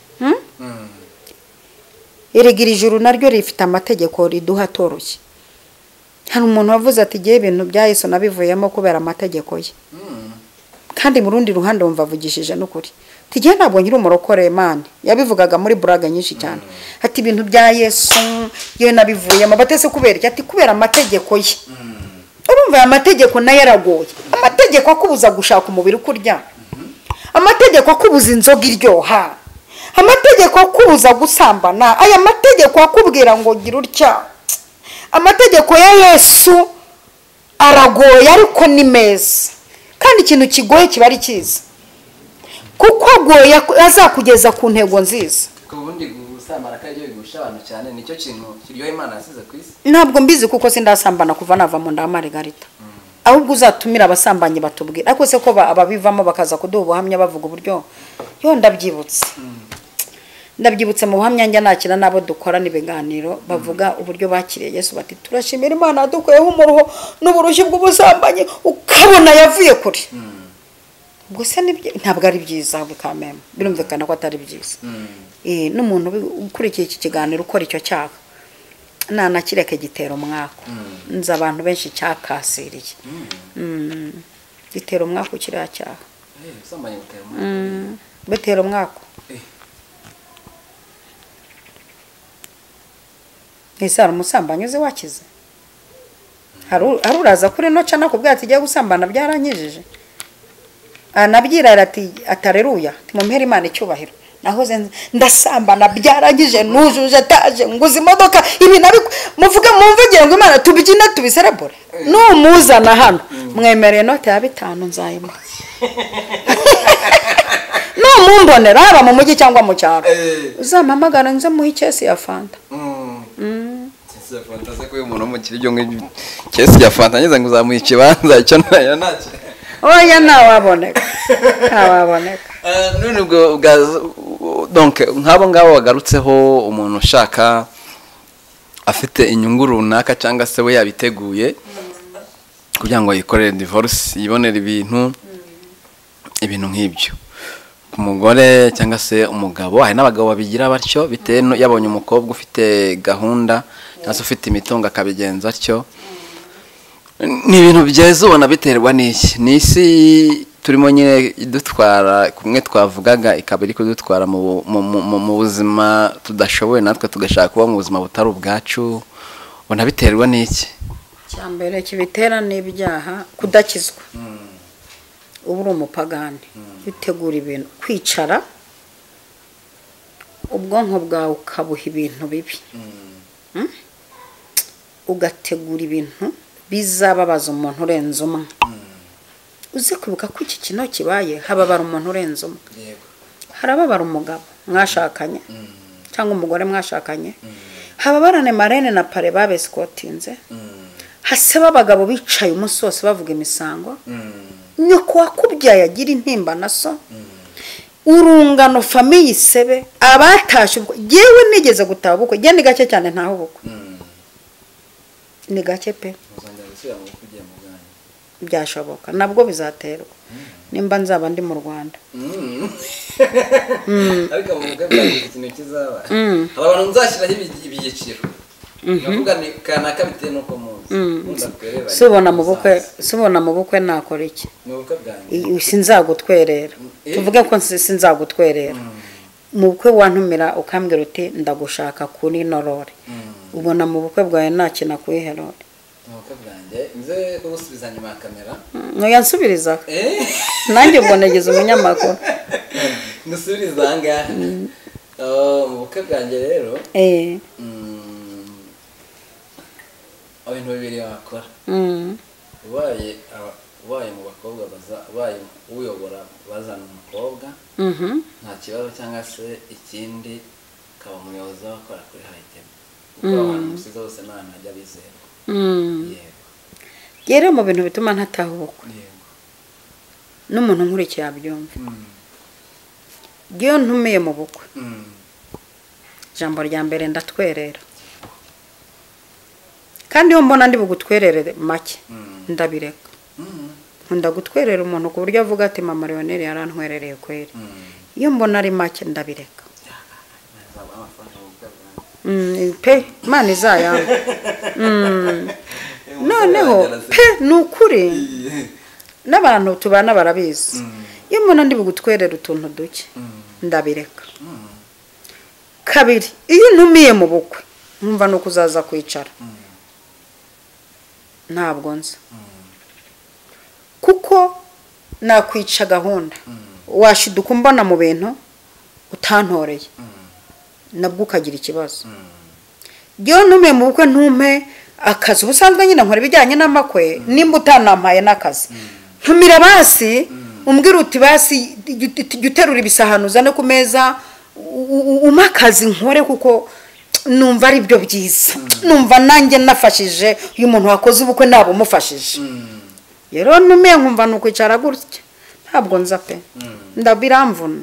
iri juru naryo rifite amategeko riduha atoroshye hari umuntu wavuze ati igihe ibintu bya Yesu nabivuyemo kubera amategeko ye kandi mu rundi ruhande wumva avugishije n'ukuri tigiye ntabwo nkiri umurokore Imana yabivugaga muri buraga nyinshi cyane ati ibintu bya Yesu yewe nabivuyemo batese kubera ati kubera amategeko ye urumva amategeko nayo yaragoye amategeko akubuza gushaka umubiri ukurya amategeko akubuza inzoga iryoha amategeko akubuza gusambana aya mategeko akubwira ngo gira utya amategeko ya Yesu aragoye ariko ni meza kandi ikintu kigoye kiba ari cyiza kuko agoye azakugeza ku ntego nziza kubundi gusambana kandi bigusha abantu cyane nicyo kintu kiryoha Imana yasize ku isi ntabwo mbizi kuko sindasambana kuva nava mu nda Margarita ahubwo uzatumira abasambanyi batubwira ariko se ko ababivamo bakaza kuduha ubuhamya bavuga uburyo yo ndabyibutse mu buhamya njya nakira nabo dukorana ibiganiro bavuga uburyo bakiriye Yesu bati turashimira Imana dukuyeho umuruho n'uburushyi bw'ubusambanyi ukabona yavuye kuri ubwo se ntabwo ari byiza bikamema birumvikana ko atari byiza n'umuntu ukurikiye iki kiganiro ukora icyo cyaha nanakireke gitera umwako nzi abantu benshi cyakasiriye gitera umwako kiriya cyaha bitera umwako ese hari umusambanyi uzi wakize hari uraza kuri no cana kubwira ati igiye gusambana byaranyijije anabyirara ati atareruya timumpera Imana icyubahiro nahoze ndasambana byarangije nujuje taje nguze imodoka ibi muvuge mumvugire ngo Imana tubyina tubiserebure numuzana hano mwemereye note ya 5 nzayima mumbonera haba mu mujyi cyangwa mu cyaro uzampamagara nze muhe ikesi ya fanta ikesi ya fanta se ko umuntu mu kiryo nk'ikesi ya fanta nyeze ngo uzamuhe ikibanza icyo nayo nacyo oya ntawaboneka none ubwo donc nk'abo ngabo bagarutseho umuntu ushaka afite inyungu runaka cyangwa se we yabiteguye kugira ngo yikorere divorce yibonere ibintu nk'ibyo ku mugore cyangwa se umugabo hari n'abagabo babigira batyo bitewe yabonye umukobwa ufite gahunda cyangwa se ufite imitungo akabigenza atyo ni ibintu byeze ubona biterwa n'iki ni isi turimo nyine idutwara kumwe twavugaga ikaba iri kudutwara mu buzima tudashoboye natwe tugashaka kuba mu buzima butari ubwacu ubona biterwa n'iki cyambere kibitera n'ibyaha kudakizwa ubu uri umupagani bitegura ibintu kwicara ubwonko bwawe ukabuha ibintu bibi ugategura ibintu bizababaza umuntu urenze umwe uzi kwibuka ko iki kintu kibaye hababara umuntu urenze umwe harababara umugabo mwashakanye cyangwa umugore mwashakanye hababarane marene na pare babesikotinze haseba abagabo bicaye umunsi wose bavuga imisango nyoko wakubyaye agira intimba na so urungano famiye isebe abatashe yewe nigeze gutaha ubukwe gende gake cyane ntaho ubukwe ni gake pe byashoboka nabwo bizaterwa nimba nzaba ndi mu Rwanda ariko mu bwa ikintu kizaba abantu nzashyiraho ibiyiciro navuga ni kana kabite no komuzi subona mu bukwe nakora iki sinzagutwerera tuvuge ko sinzagutwerera mu bukwe wantumira ukambwira uti ndagushaka kuri norore ubona mu bukwe bwawe nakina kuri herode ubukwe bwanjye nze kugusubiza nyuma ya kamera ntuyansubiriza nanjye ubwo nageze umunyamakuru nusubiriza ahangaha mu bukwe bwanjye rero ibintu bibiri wakora ubaye mu bakobwa ubaye uyobora bazana umukobwa nta kibazo cyangwa se ikindi ukaba umuyobozi w'abakora kuri hayitemu kuko abantu musize bose nta najya bizerwa rero mu bintu bituma ntataha ubukwe n'umuntu nkurikiye yabyumva iyo ntumiye mu bukwe ijambo rya mbere ndatwerera kandi iyo mbona ndi bugutwerere make ndabireka nkunda gutwerera umuntu ku buryo avuga ati mama Leonel yarantwerereye kweri iyo mbona ari make ndabireka pe Imana izayamba noneho pe nukuri n'abantu tubana barabizi iyo mbona ndi bugutwerera utuntu duke ndabireka kabiri iyo ntumiye mu bukwe nkumva nuko uzaza kwicara ntabwo nza kuko nakwica gahunda washiduka umbona mu bintu utantoreye nabwo ukagira ikibazo iyo ntumiye mu bukwe ntume akazi ubusanzwe nyine nkora ibijyanye n'amakwe nimba utanampaye n'akazi ntumira basi umbwira uti basi jya uterura ibisahani uzane ku meza umpe akazi nkore kuko numva ari byo byiza numva nanjye nafashije uyu muntu wakoze ubukwe ntabwo umufashije rero ntumiye nkumva ni ukwicara gutya ntabwo nza pe ndabiramvuna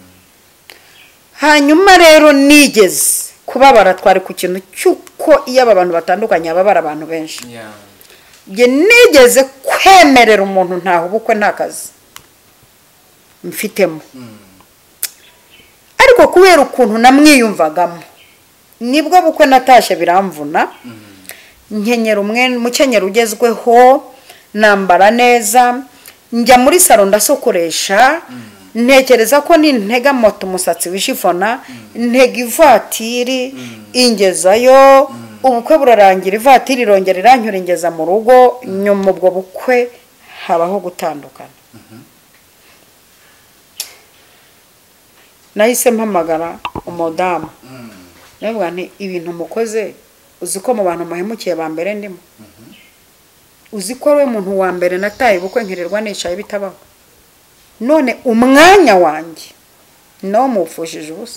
hanyuma rero nigeze kubabara twari ku kintu cy'uko iyo aba bantu batandukanye babara abantu benshi njye nigeze kwemerera umuntu ntaho ubukwe nta kazi mfitemo ariko kubera ukuntu namwiyumvagamo nibwo bukwe natashye biramvuna nkenyera umukenyero ugezweho nambara neza njya muri salo ndasokoresha ntekereza ko nintega moto umusatsi wishifona ntega ivatiri ingezayo ubukwe burarangira ivatiri irongera iranyura ingeza mu rugo nyuma ubwo bukwe habaho gutandukana nahise mpamagara umudamu nabwo nti ibintu mukoze uzi ko mu bantu muhemukiye ba mbere ndimo uzi ko we muntu wa mbere nataye ubukwe nkirirwa nicaye bitabaho none umwanya wanjye no mufujije ubusa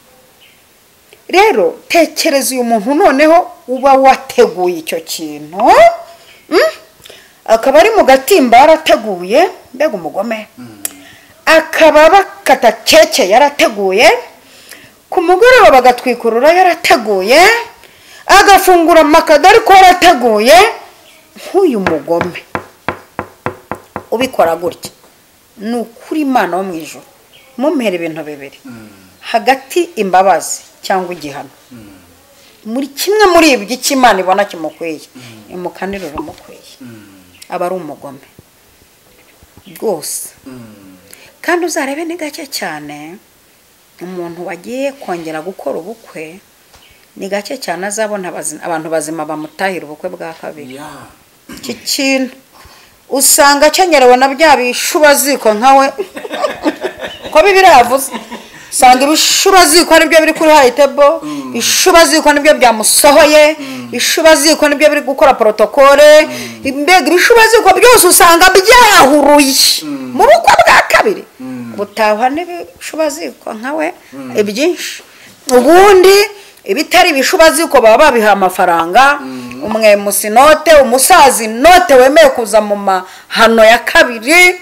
rero tekereza uyu muntu noneho uba wateguye icyo kintu akaba ari mu gatimba yarateguye mbega umugome akaba bakata keke yarateguye ku mugoroba bagatwikurura yarateguye agafungura amakado ariko yarateguye nk'uyu mugome ubikora gutya ni ukuri Imana wo mu ijuru mumpera ibintu bibiri hagati imbabazi cyangwa igihano muri kimwe muri ibyo cy'Imana ibona kimukwiye imukanirira umukwiye aba ari umugome rwose kandi uzarebe ni gake cyane umuntu wagiye kongera gukora ubukwe ni gake cyane azabona abantu bazima bamutahira ubukwe bwa kabiri iki kintu usanga akenyerewe na bya bishubaziko nkawe ko bibiravuze usanga ibishubaziko nibyo biri kuri hayitebo ishubaziko nibyo byamusohoye ishubaziko nibyo biri gukora protokole imbega ibishubaziko byose usanga byahuruye mu bukwe bwa kabiri butahwa n'ibishubaziko nkawe ibyinshi ubundi ibitari ibishubaziko baba babiha amafaranga umwe musinote umusazi note wemeye kuza mu mahano ya kabiri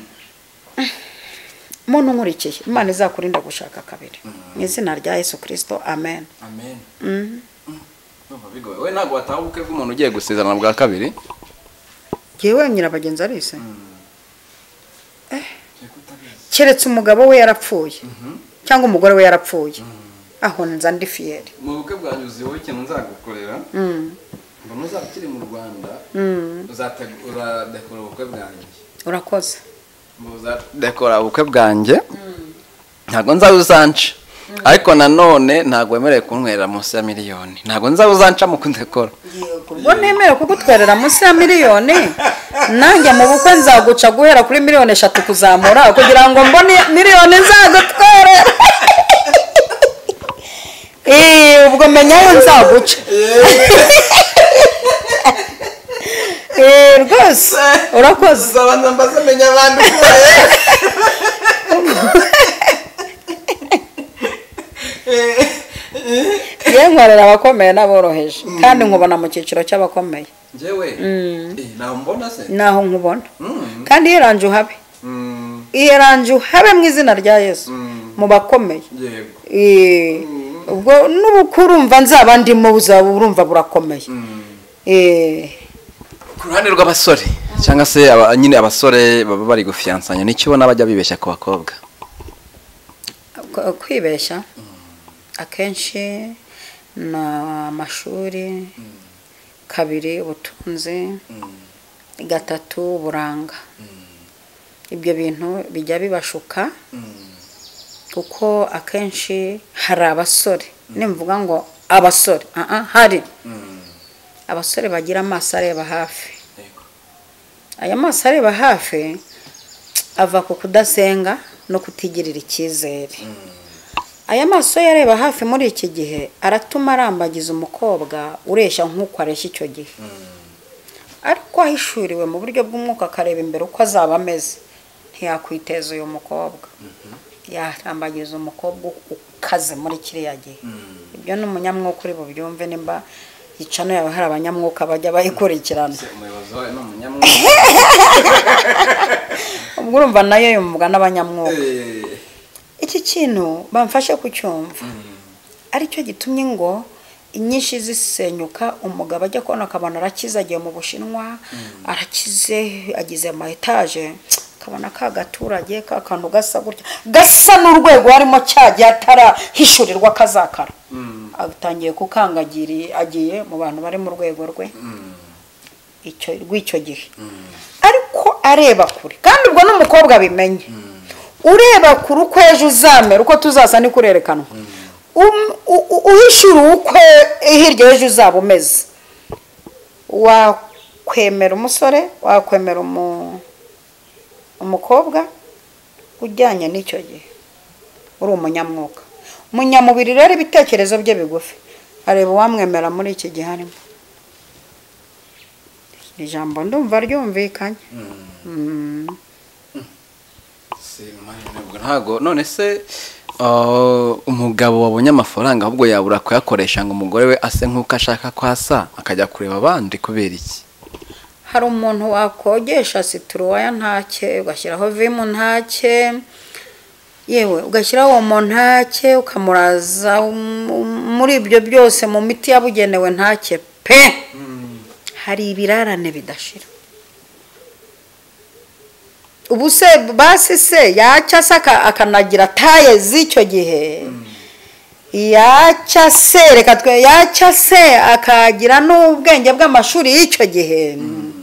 muntu nkurikiye Imana izakurinda gushaka kabiri mu izina rya Yesu Kristo amen amen we ntabwo wataha ubukwe bw'umuntu ugiye gusezerana bwa kabiri yewe nyirabagenzi arise keretse umugabo we yarapfuye cyangwa umugore we yarapfuye aho nza ndi fiere mu bukwe bwanyu uziho ikintu nzagukorera ngo muzakiri mu Rwanda uzategura dekora ubukwe bwanjye urakoze muzadekora ubukwe bwanjye ntago nzazanca ariko nanone ntabwo wemerewe kuntwerera munsi ya miliyoni, ntabwo nzaba uzanca mu kundekora. ubwo nemerewe kugutwerera munsi ya miliyoni, nanjye mu bukwe nzaguca guhera kuri 3,000,000 kuzamura kugira ngo mbone miliyoni nzagutwere. Ubwo menya aho nzaguca. Rwose urakoze. Uzabanza mbaze menya abandi ukoye. Ye nkorera abakomeye n'aboroheje kandi nkubona mu cyiciro cy'abakomeye. Njyewe naho mbona se? Naho nkubona. Kandi yeranje uhabe. Yeranje uhabe mu izina rya Yesu mu bakomeye. Yego. Ubwo n'ubukurumva nzaba ndimo uzaba urumva burakomeye. Ku ruhande rw'abasore cyangwa se nyine abasore baba bari gufiansanya n'icyo ubona bajya bibeshya ku bakobwa? Kwibeshya akenshi na amashuri, kabiri ubutunzi, gatatu uburanga. Ibyo bintu bijya bibashuka kuko akenshi hari abasore, nimvuga ngo abasore hari abasore bagira amaso areba hafi. Aya maso areba hafi ava ku kudasenga no kutigirira icyizere. Aya maso yareba hafi muri iki gihe aratuma arambagiza umukobwa uresha nk'uko areshya icyo gihe, ariko ahishuriwe mu buryo bw'umwuka akareba imbere uko azaba ameze, ntiyakwiteza uyu mukobwa, yarambagiza umukobwa ukaze muri kiriya gihe. Ibyo ni umunyamwuka uri bubyumve, nimba yicano yawe hari abanyamwuka bajya bayikurikirana. Umuyobozi wawe ni umunyamwuka. Ubwo urumva nayo yumvwa n'abanyamwuka. Iki kintu bamfashe kucyumva aricyo gitumye ngo inyinshi zisenyuka. Umugabo ajya kubona akabona arakize, agiye mu Bushinwa arakize, agize ama etage, akabona ka gaturage ka kantu gasa gutya, gasa n'urwego harimo cyagiye atarahishurirwa kazakara, atangiye kukangagiri, agiye mu bantu bari mu rwego rwe rw'icyo gihe. Ariko areba kure, kandi ubwo n'umukobwa bimenye, ureba kure uko ejo uzamera, uko tuzasa ni kurerekanwa. Uhishura uko hirya ejo uzaba umeze, wakwemera umusore, wakwemera umukobwa ujyanye n'icyo gihe uri umunyamwuka. Umunyamubiri rero ibitekerezo bye bigufi, areba uwamwemera muri iki gihe arimo. Ijambo ndumva ryumvikanye. Ntago none se umugabo wabonye amafaranga ahubwo yabura kuyakoresha ngo umugore we ase nk'uko ashaka kwasa akajya kureba abandi kubera iki? Hari umuntu wakogesha situruwaya ntake, ugashyiraho vimu ntake, yewe ugashyiraho uwo mu ntake, ukamuraza muri ibyo byose mu miti yabugenewe ntake pe. Hari ibirarane bidashira. Ubu se basi se yacyasa akanagira taye z'icyo gihe, yacyase reka twe yacyase akagira n'ubwenge bw'amashuri y'icyo gihe.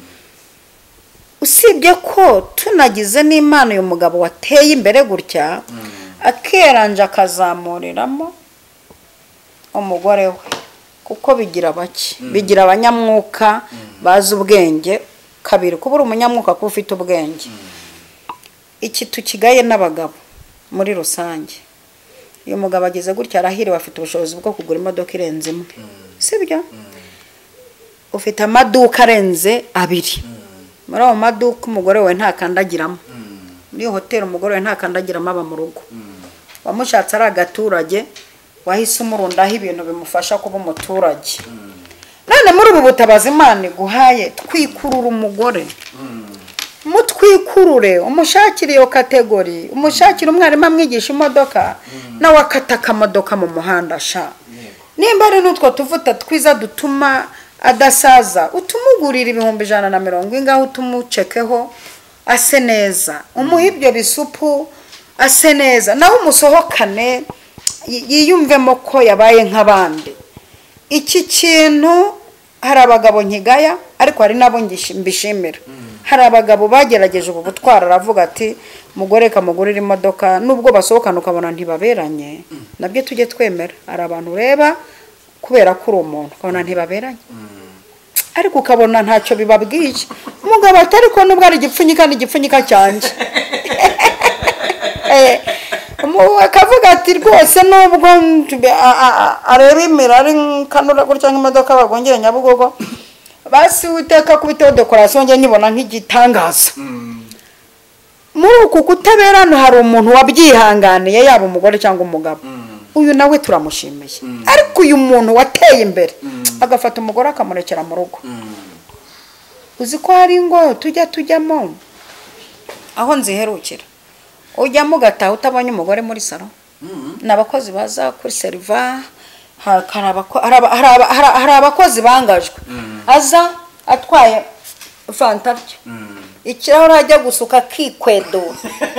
Usibye ko tunagize n'Imana uyu mugabo wateye imbere gutya, akeranje akazamuriramo umugore we, kuko bigira bake, bigira abanyamwuka bazi ubwenge. Kabiri, kubura umunyamwuka kuba ufite ubwenge. Iki tukigaye n'abagabo muri rusange. Uyu mugabo ageze gutya arahiriwe, afite ubushobozi bwo kugura imodoka irenze imwe, sibyo? Ufite amaduka arenze 2. Muri ayo maduka umugore we ntakandagiramo, muri hoteli umugore we ntakandagiramo, aba mu rugo. Wamushatse ari agaturage, wahise umurundaho ibintu bimufasha kuba umuturage. None muri ubu butabazi Imana iguhaye, twikurura umugore, mutwikurure, umushakire iyo kategori, umushakire umwarimu amwigisha imodoka, nawe akata akamodoka mu muhanda sha. Nimba ari n'utwo tuvuta twiza dutuma adasaza, utumugurira 150 ingaho utumucekeho ase neza, umuha ibyo bisupu ase neza, nawe umusohokane yiyumvemo ko yabaye nk'abandi. Iki kintu hari abagabo nkigaya, ariko hari nabo mbishimira. Hari abagabo bagerageje ubu gutwara, aravuga ati umugore kamugurira imodoka nubwo basohokana ukabona ntibaberanye nabyo tujye twemera hari abantu ureba kubera ko uri umuntu ukabona ntibaberanye ariko ukabona ntacyo bibabwiye umugabo atari ko nubwo ari igipfunyika n'igipfunyika cyanjye akavuga ati rwose nubwo areba imirari kanura gutya nk'imodoka bagongeye Nyabugogo basi uteka kubiteho dekorasiyo njye nyibona nk'igitangaza muri uku kutaberana hari umuntu wabyihanganiye yaba umugore cyangwa umugabo uyu nawe turamushimiye ariko uyu muntu wateye imbere agafata umugore akamurekera mu rugo uzi ko hari ngo tujyamo aho nziherukira ujyamo ugataha utabonye umugore muri salo n'abakozi baza kuri seriva hari abakozi bangajwe aza atwaye fantarya ikirahure ajya gusuka kikwedura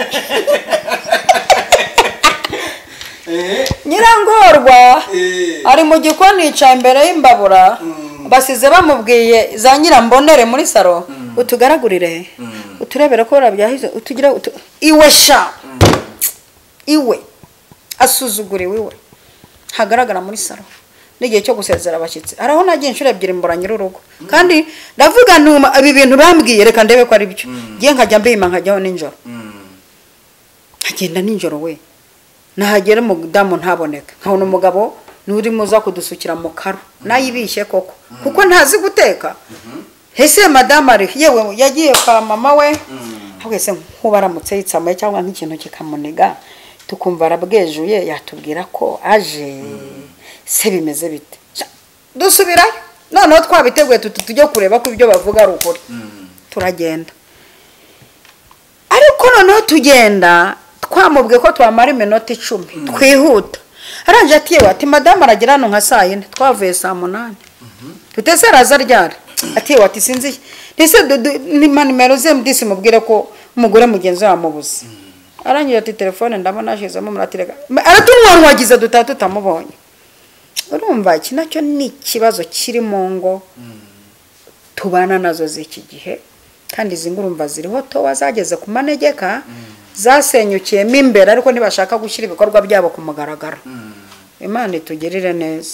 Nyirangorwa ari mu gikoni yicaye imbere y'imbabura basize bamubwiye za nyirambonere muri salo utugaragurire uturebera ko barabyahize utugira iwe sha iwe asuzuguriwe iwe hagaragara muri salo n'igihe cyo gusezera abashyitsi araho nagiye inshuro ebyiri mbura nyir'urugo kandi ndavuga ntuma ibi bintu bambwiye reka ndebe ko ari byo ngiye nkajya mbima nkajyaho ninjoro nkagenda ninjoro we nahagera umudamu ntaboneka nkabona umugabo n'uri muza kudusukira mu karo nayibishye koko kuko ntazi guteka ese madamu ari yewe yagiye kwa mama we wese nk'ubaramutse yitsamaye cyangwa nk'ikintu kikamuniga tukumva arabwejuye yatubwira ko aje se bimeze bite dusubirayo noneho twabiteguye tujye kureba ko ibyo bavuga ari ukuri turagenda ariko noneho tugenda twamubwiye ko twamara iminota 10 twihuta aranje ati madamu aragira hano nka saa 4 twavuye saa 8 tutese araza ryari ati sinzi ndetse ni nimero ze mdisi mubwire ko umugore mugenzi wamubuze aranje ati telefone ndabona ashizemo muratireka aratunwa wagize dutatu tutamubonye urumva iki nacyo ni kibazo kiri mu ngo tubana nazo z'iki gihe kandi zingurumva ziriho to wazageze ku manegeka zasenyukiyemo imbere ariko ntibashaka gushyira ibikorwa byabo ku mugaragaro Imana itugirire neza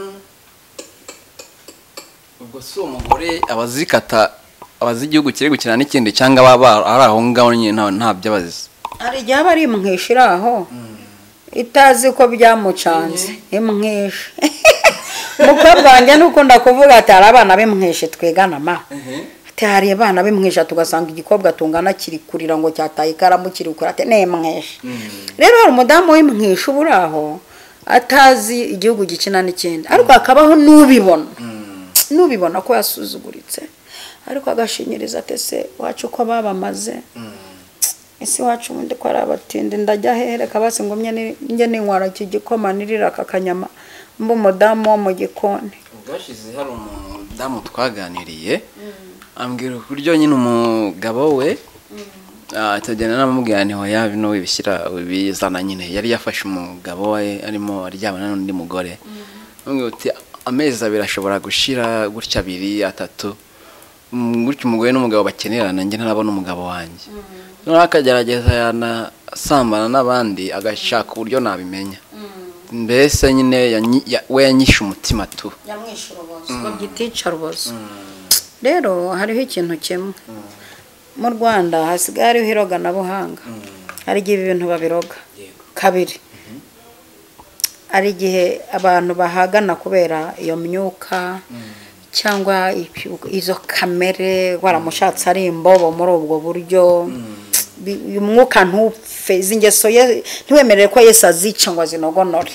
ubwo si umugore abazikata abazigihugu kiri gukina n'ikindi cyangwa baba ari aho ngaho nyine nta byabazize hari igihe aba ari imwishira aho itazi ko byamucanze imwishe mukobwa wanjye n'ukunda kuvuga ati hari abana b'imwishe twigana ma hari abana b'imwisha tugasanga igikobwa tungana kiri kurira ngo cyataye ikaramu kiri ukora ate nemwishe rero hari umudamu w'imwishe uburaho atazi igihugu gikina n'ikindi ariko akabaho nubibona ko yasuzuguritse ariko agashinyiriza atese wacu ko babamaze ese wacu ubundi ko ari abatindi ndajya hehe kabase ngomye njye n'inkwara cy'igikoma nirira akanyama mbu umudamu wo mu gikoni ubwashize hari umudamu twaganiriye ambwira uburyo nyine umugabo we tugenda namubwira nti hoya bino wibishyira bizana nyine yari yafashe umugabo we arimo aryamana n'undi mugore ambwira uti amezi abiri ashobora gushira gutya 2 3 gutya umugore n'umugabo bakenerana njye ntarabona umugabo wanjye none akagerageza yanasambana n'abandi agashaka uburyo nabimenya mbese nyine we yanyishe umutima tu yamwishe urubozo ngo giticha rubozo rero hariho ikintu kimwe mu Rwanda hasigaye hariho iroganabuhanga hari igihe ibintu babiroga kabiri ari igihe abantu bahagana kubera iyo myuka cyangwa izo kamere waramushatse ari imbobo muri ubwo buryo umwuka ntupfe zingeso ye ntiwemerere ko Yesu azica ngo azinogonore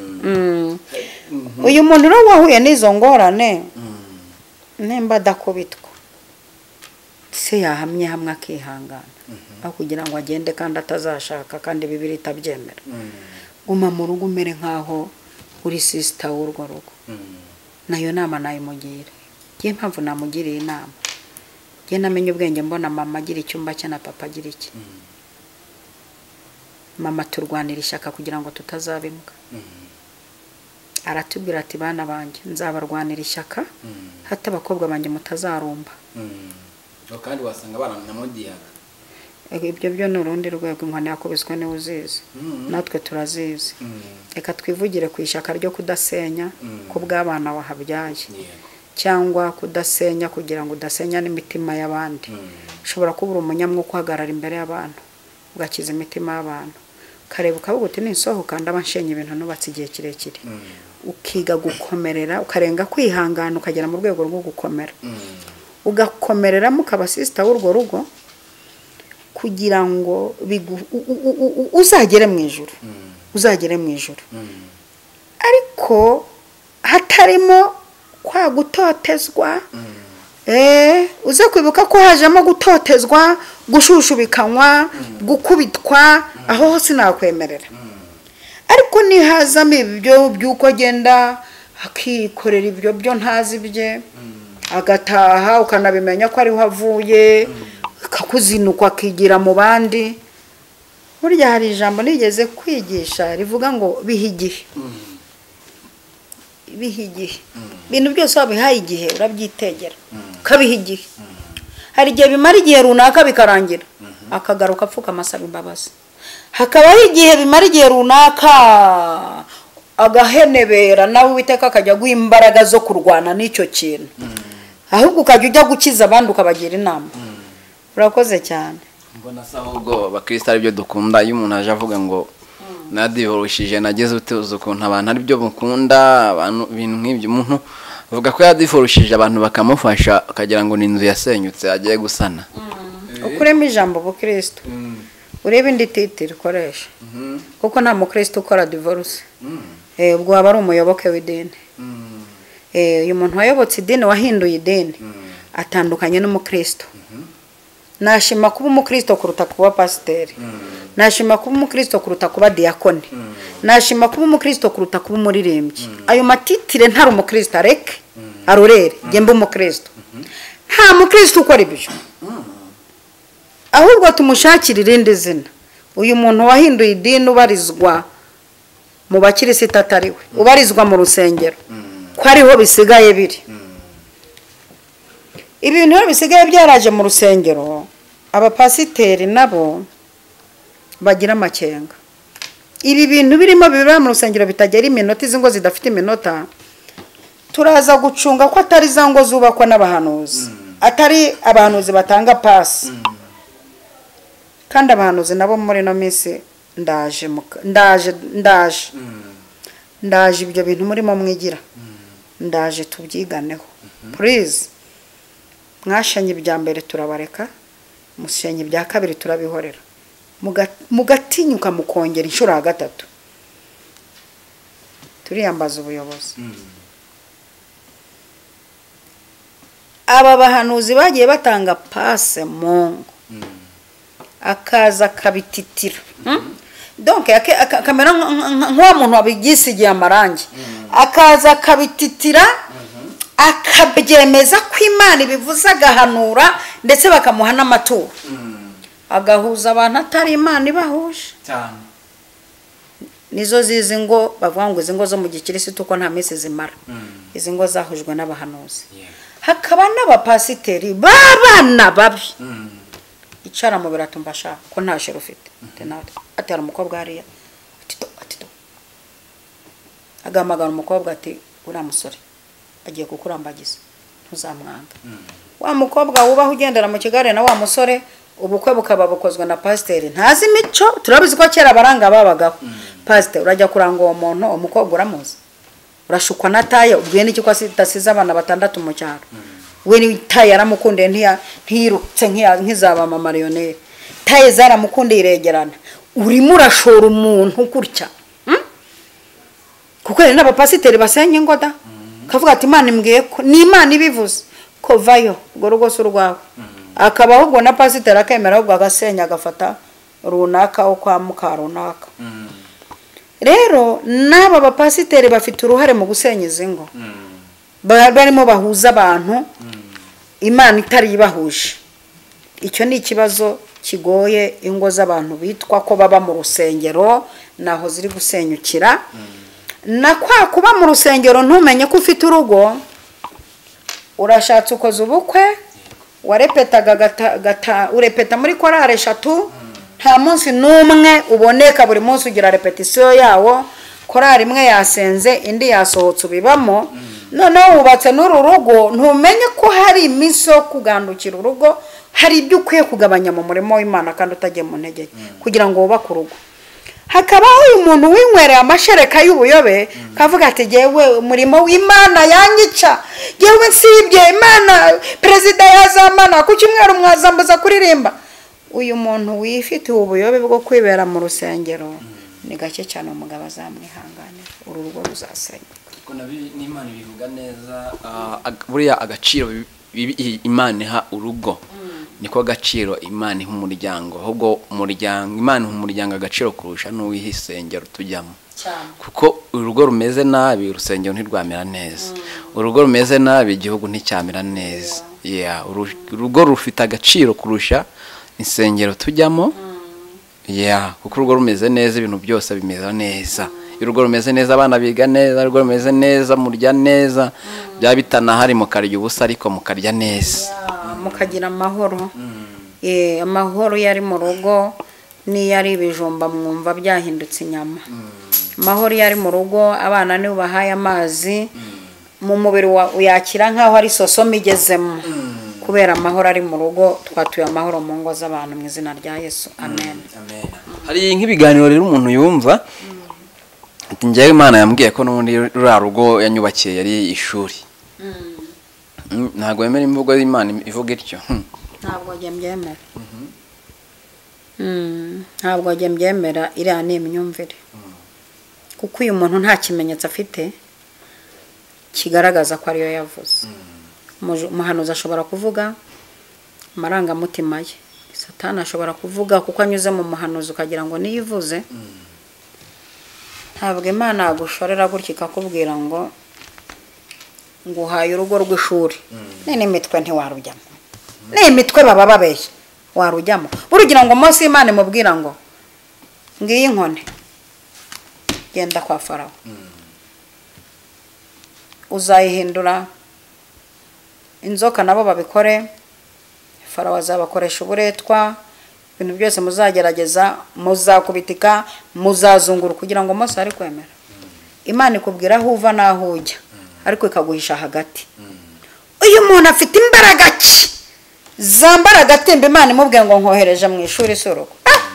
uyu muntu rero wahuye n'izo ngorane nemba dakubitwa se yahamye hamwe akihangana aho kugira ngo agende kandi atazashaka kandi Bibiliya itabyemera guma mu rugo umere nkaho uri sister w'urwo rugo nayo nama nayimugira ngiye mpamvu namugiriye inama ngiye namenye ubwenge mbona mama agira icyumba cye na papa agira iki mama turwanira ishyaka kugira ngo tutazabimbwa aratubwira ati bana banjye nzabarwanira ishyaka hata abakobwa banjye mutazarumba kandi wasanga bana namudiyaga ibyo byo ni urundi rwego inkoni yakubiswe niwe uzizi natwe turazizi reka twivugire ku ishyaka ryo kudasenya ku bw'abana wahabyaye cyangwa kudasenya kugira ngo udasenya n'imitima y'abandi ushobora kuba uri umunyamwuka uhagarara imbere y'abantu ugakiza imitima y'abantu ukareba ukavuga uti ninsohoka ndaba nshenye ibintu nubatse igihe kirekire ukiga gukomerera ukarenga kwihangana ukagera mu rwego rwo gukomera ugakomereramo ukaba sisita w'urwo rugo kugira ngo uzagere mu ijuru uzagere mu ijuru ariko hatarimo kwa gutotezwa uze kwibuka ko hajemo gutotezwa gushushubikanywa gukubitwa aho hose nakwemerera ariko nihazamo ibyo by'uko agenda akikorera ibyo byo ntazi bye agataha ukanabimenya ko ariho avuye akakuzinukwa akigira mu bandi burya hari ijambo nigeze kwigisha rivuga ngo bihigihe bihigihe ibintu byose wabihaye igihe urabyitegera ukabiha igihe hari igihe bimara igihe runaka bikarangira akagaruka apfuka amasaba imbabazi hakabaho igihe bimara igihe runaka agahenebera nawe Uwiteka akajya guha imbaraga zo kurwana n'icyo kintu ahubwo ukajya ujya gukiza abandi ukabagira inama urakoze cyane mbona se ahubwo abakristo ari byo dukunda iyo umuntu aje avuga ngo nadivorushije nageze utuzi ukuntu abantu ari byo mukunda abantu ibintu nk'ibyo umuntu avuga ko yadivorushije abantu bakamufasha akagira ngo ni inzu yasenyutse agiye gusana ukuremo ijambo ubukristo urebe indi titire ukoresha kuko nta mukristo ukora divorce ubwo waba ari umuyoboke w'idini uyu muntu wayobotse idini wahinduye idini atandukanye n'umukristo nashima kuba umukristo kuruta kuba pasiteri nashima kuba umukristo kuruta kuba diakoni nashima kuba umukristo kuruta kuba umuririmbyi ayo matitire ntari umukristo areke arorere gemba umukristo nta mukristo ukora ibyo ahubwo tumushakira irindi zina uyu muntu wahinduye idini ubarizwa mu bakirisita atariwe ubarizwa mu rusengero ko ariho bisigaye biri ibintu bisigaye byaraje mu rusengero abapasiteri nabo bagira amakenga ibi bintu birimo bibera mu rusengero bitagera iminota izi ngo zidafite iminota turaza gucunga ko atari za ngo zubakwa n'abahanuzi atari abahanuzi batanga pasi kandi abahanuzi nabo muri no minsi ndaje ibyo bintu murimo mwigira ndaje tubyiganeho please mwashanye ibya mbere turabareka mushenye ibya kabiri turabihorera mugatinyuka mukongera inshuro ya gatatu turiyambaza ubuyobozi aba bahanuzi bagiye batanga pase mongo akaza kabititira donc akamera nk'uwa muntu wabigisigiye amarangi akaza kabititira akabyemeza ko Imana ibivuze agahanura ndetse bakamuha n'amaturo agahuza abantu atari Imana ibahuje cyane nizo zizi ngo bavuga ngo izi ngo zo mu gikirisitu ko nta minsi zimara izi ngo zahujwe n'abahanuzi hakaba n'abapasiteri babana babi icara mu birato mbasha ko nta shero ufite atera umukobwa hariya atito agamagana umukobwa ati uriya musore agiye kukurambagiza ntuzamwanga wa mukobwa wubaho ugendera mu kigare na wa musore ubukwe bukaba bukozwe na pasiteri ntazi imico turabizi ko kera abaranga babagaho pasiteri urajya kuranga uwo muntu umukobwa uramuzi urashukwa na taye ubwiye n'iki ko asize abana batandatu mu cyaro we ni taye yaramukundiye ntiyirutse nk'izaba marionere taye zaramukundiye iregerana urimo urashora umuntu gutya kuko rero n'abapasiteri basenye ngoda kavuga ati Imana imbwiye ko ni Imana ibivuze ko vayo ngo rwose urwawe akaba ahubwo na pasiteri akemera ahubwo agasenya agafata runaka wo kwa muka runaka rero n'aba bapasiteri bafite uruhare mu gusenya izi ngo barimo bahuza abantu Imana itari ibahuje icyo ni ikibazo kigoye ingo z'abantu bitwa ko baba mu rusengero naho ziri gusenyukira na kwa kuba mu rusengero ntumenye ko ufite urugo urashatse ukoze ubukwe warepetaga urepeta muri korale 3 nta munsi n'umwe uboneka, buri munsi ugira repetition yawo. Korali imwe yasenze indi yasohotse ubibamo. Noneho wubatse n'uru rugo ntumenye ko hari iminsi yo kugandukira urugo, hari ibyo ukwiye kugabanya mu murimo w'Imana kandi utagiye mu ntege kugira ngo wubake urugo. Hakabaho uyu muntu winywereye amashereka y'ubuyobe kavuga ati jewe umurimo w'Imana yanyica, jewe nsibye Imana perezida yazamana ku cyumweru mwazambuza kuririmba. Uyu muntu wifitiye ubuyobe bwo kwibera mu rusengero ni gake cyane umugabo azamwihanganira, uru rugo ruzasenyuka. Ko nabi n'Imana bivuga neza buriya agaciro Imana iha urugo niko agaciro Imana iha umuryango, ahubwo umuryango Imana iha umuryango agaciro kurusha n'uwihisengero tujyamo. Kuko urugo rumeze nabi urusengero ntirwamera neza, urugo rumeze nabi igihugu nticyamera neza. Urugo rufite agaciro kurusha insengero tujyamo. Kuko urugo rumeze neza ibintu byose bimeze neza. Urugo rumeze neza abana biga neza, urugo rumeze neza murya neza, bya bitanahari mukarya ubusa ariko mukarya neza, mukagira amahoro. Amahoro yari mu rugo niyo ari ibijumba mwumva byahindutse inyama. Amahoro yari mu rugo abana nibo bahaye amazi mu mubiri uyakira nkaho ari sosoma igezemo. Kubera amahoro ari mu rugo twatuye amahoro mu ngo z'abantu mu izina rya Yesu. Amen. Hari nk'ibiganiro rero umuntu yumva ati njyewe Imana yambwiye ko n'ubundi rura rugo yanyubakiye yari ishuri. Ntabwo yemera imvugo y'Imana ivuga ityo. Ntabwo byemera. Ntabwo byemera, iriya ni imyumvire. Kuko uyu muntu nta kimenyetso afite kigaragaza ko ariyo yavuze. Umuhanuzi ashobora kuvuga amarangamutima ye, Satani ashobora kuvuga kuko anyuze mu muhanuzi ukagira ngo niyivuze. Ntabwo Imana yagushorera gutya ikakubwira ngo nguhaye urugo rw'ishuri n'imitwe ntiwarujyamo, n'imitwe baba babeshya warujyamo. Burugira ngo Mose Imana imubwira ngo ngiyi inkone genda kwa Farawo uzayihindura inzoka nabo babikore, Farawo azabakoresha uburetwa, ibintu byose muzagerageza muzakubitika muzazungura kugira ngo Mose ari kwemera. Imana ikubwira aho uva naho ujya ariko ikaguhisha hagati. Uyu muntu afite imbaraga ki zambaraga tembe Imana imubwiye ngo nkohereje mu ishuri suruko.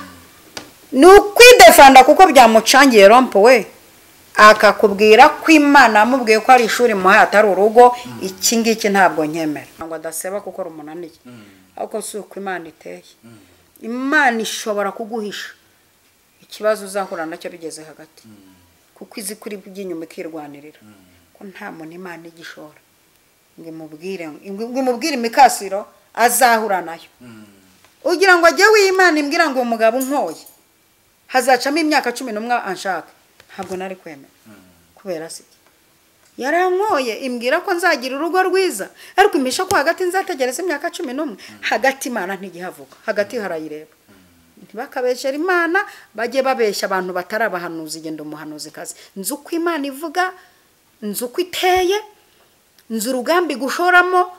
Ni ukwidefanda kuko byamucangiye rompo we akakubwira ko Imana amubwiye ko ari ishuri muhaye atari urugo. Iki ngiki ntabwo nkemera ngo adaseba kuko rumunaniye, ariko si uko Imana iteye. Imana ishobora kuguhisha ikibazo uzahura nacyo bigeze hagati kuko izi kuri by'inyuma ikirwanirira ko nta muntu Imana igishora ngo imubwire imikasiro azahura nayo. Ugira ngo ajye w'Imana imbwira ngo umugabo nkoye hazacamo imyaka 11 anshaka, ntabwo nari kwemera. Kubera se yarankoye imbwira ko nzagira urugo rwiza ariko imisha ko hagati nzategereza imyaka 11. Hagati Imana ntigihavuka, hagati harayireba. Ntibakabeshera Imana bajye babeshya abantu batarabahanuzi. Genda umuhanuzi kazi nzi uko Imana ivuga, nzi uko iteye, nzi urugambi gushoramo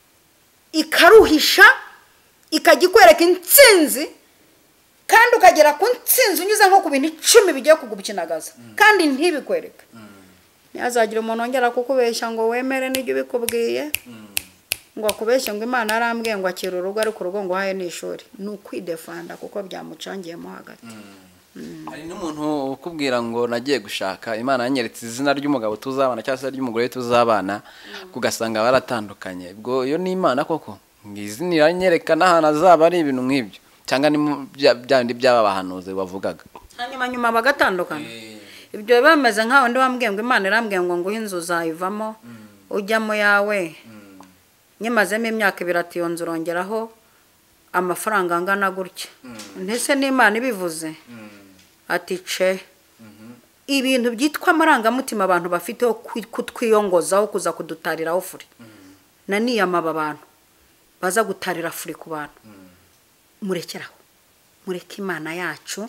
ikaruhisha ikagikwereka intsinzi kandi ukagera ku ntsinzi unyuze nko ku bintu 10 bigiye kugubukinagaza kandi ntibikwereka. Nyazagira umuntu ongera kukubeshya ngo wemere n'ibyo bikubwiye ngo akubeshye ngo Imana arambwiye ngo akira urugo ariko urugo ngo haye n'ishuri. Ni ukwidefanda kuko byamucangiyemo hagati. Hari n'umuntu ukubwira ngo nagiye gushaka Imana yanyeretse izina ry'umugabo tuzabana cyangwa se ry'umugore tuzabana kugasanga baratandukanye. Ubwo iyo ni Imana koko ngizina iranyerekana hana azaba ari ibintu nk'ibyo cyangwa ni byandi by'abahanuzi bavugaga nyuma bagatandukana. Ibyo bameze nkaho ndi wambwiye ngo Imana irambwiye ngo nguhe inzu uzayivamo ujyamo yawe nyimazemo imyaka 2 ati yo nzu rongeraho amafaranga angana gutya. Ntese n'Imana ibivuze ati ce ibintu byitwa amarangamutima abantu bafite kutwiyongozaho kuza kudutariraho furi na niyamaba abantu baza gutarira furi ku bantu. Murekeraho, mureke Imana yacu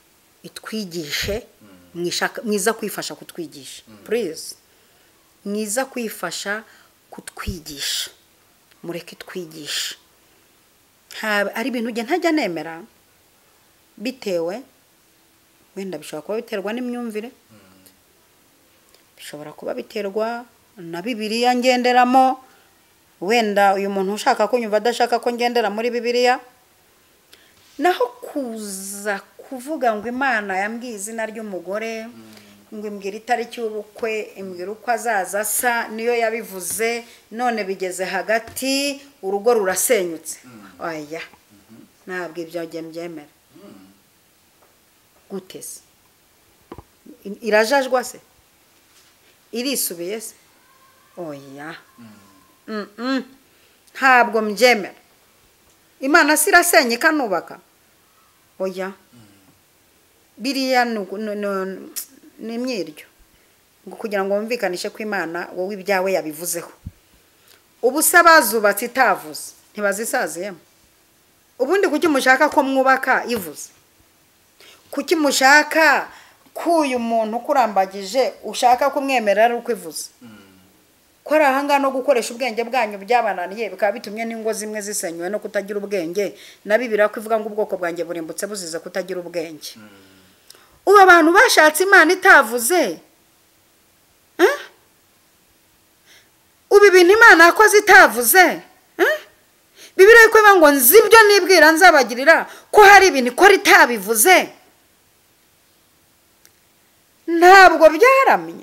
itwigishe mwiza kwifasha kutwigisha. Please mwiza kwifasha kutwigisha, mureke twigisha ari ibintu ujye ntajya nemera bitewe wenda bishobora kuba biterwa n'imyumvire, bishobora kuba biterwa na Bibiliya ngenderamo, wenda uyu muntu ushaka kunyumva adashaka ko ngendera muri Bibiliya. Naho kuza kuvuga ngo Imana yambwiye izina ry'umugore, ngo imbwira itariki y'ubukwe, imbwira uko azaza asa, niyo yabivuze, none bigeze hagati urugo rurasenyutse. Oya, ntabwo ibyo byemera. Gute se? Irajajwa se? Irisubiye se? Oya. Ntabwo mbyemera. Imana si irasenye ikanubaka? Oya. Biriya ni imyiryo kugira ngo wumvikanishe ko Imana wowe ibyawe yabivuzeho. Ubu se abazubatse itavuze ntibazisaziyemo? Ubundi kuki mushaka ko mwubaka ivuze? Kuki mushaka ko uyu muntu kurambagije ushaka kumwemerera ari uko ivuze? Ko ari ahanga no gukoresha ubwenge bwanyu byabananiye bikaba bitumye n'ingo zimwe zisenywe no kutagira ubwenge, na Bibiliya ko ivuga ngo ubwoko bwanjye burimbutse buzize kutagira ubwenge. Ubu abantu bashatse Imana itavuze, ubu ibintu Imana yakoze itavuze, Bibiliya ko ivuga ngo nzibyo nibwira nzabagirira, ko hari ibintu ikora itabivuze. Ntabwo byaramye.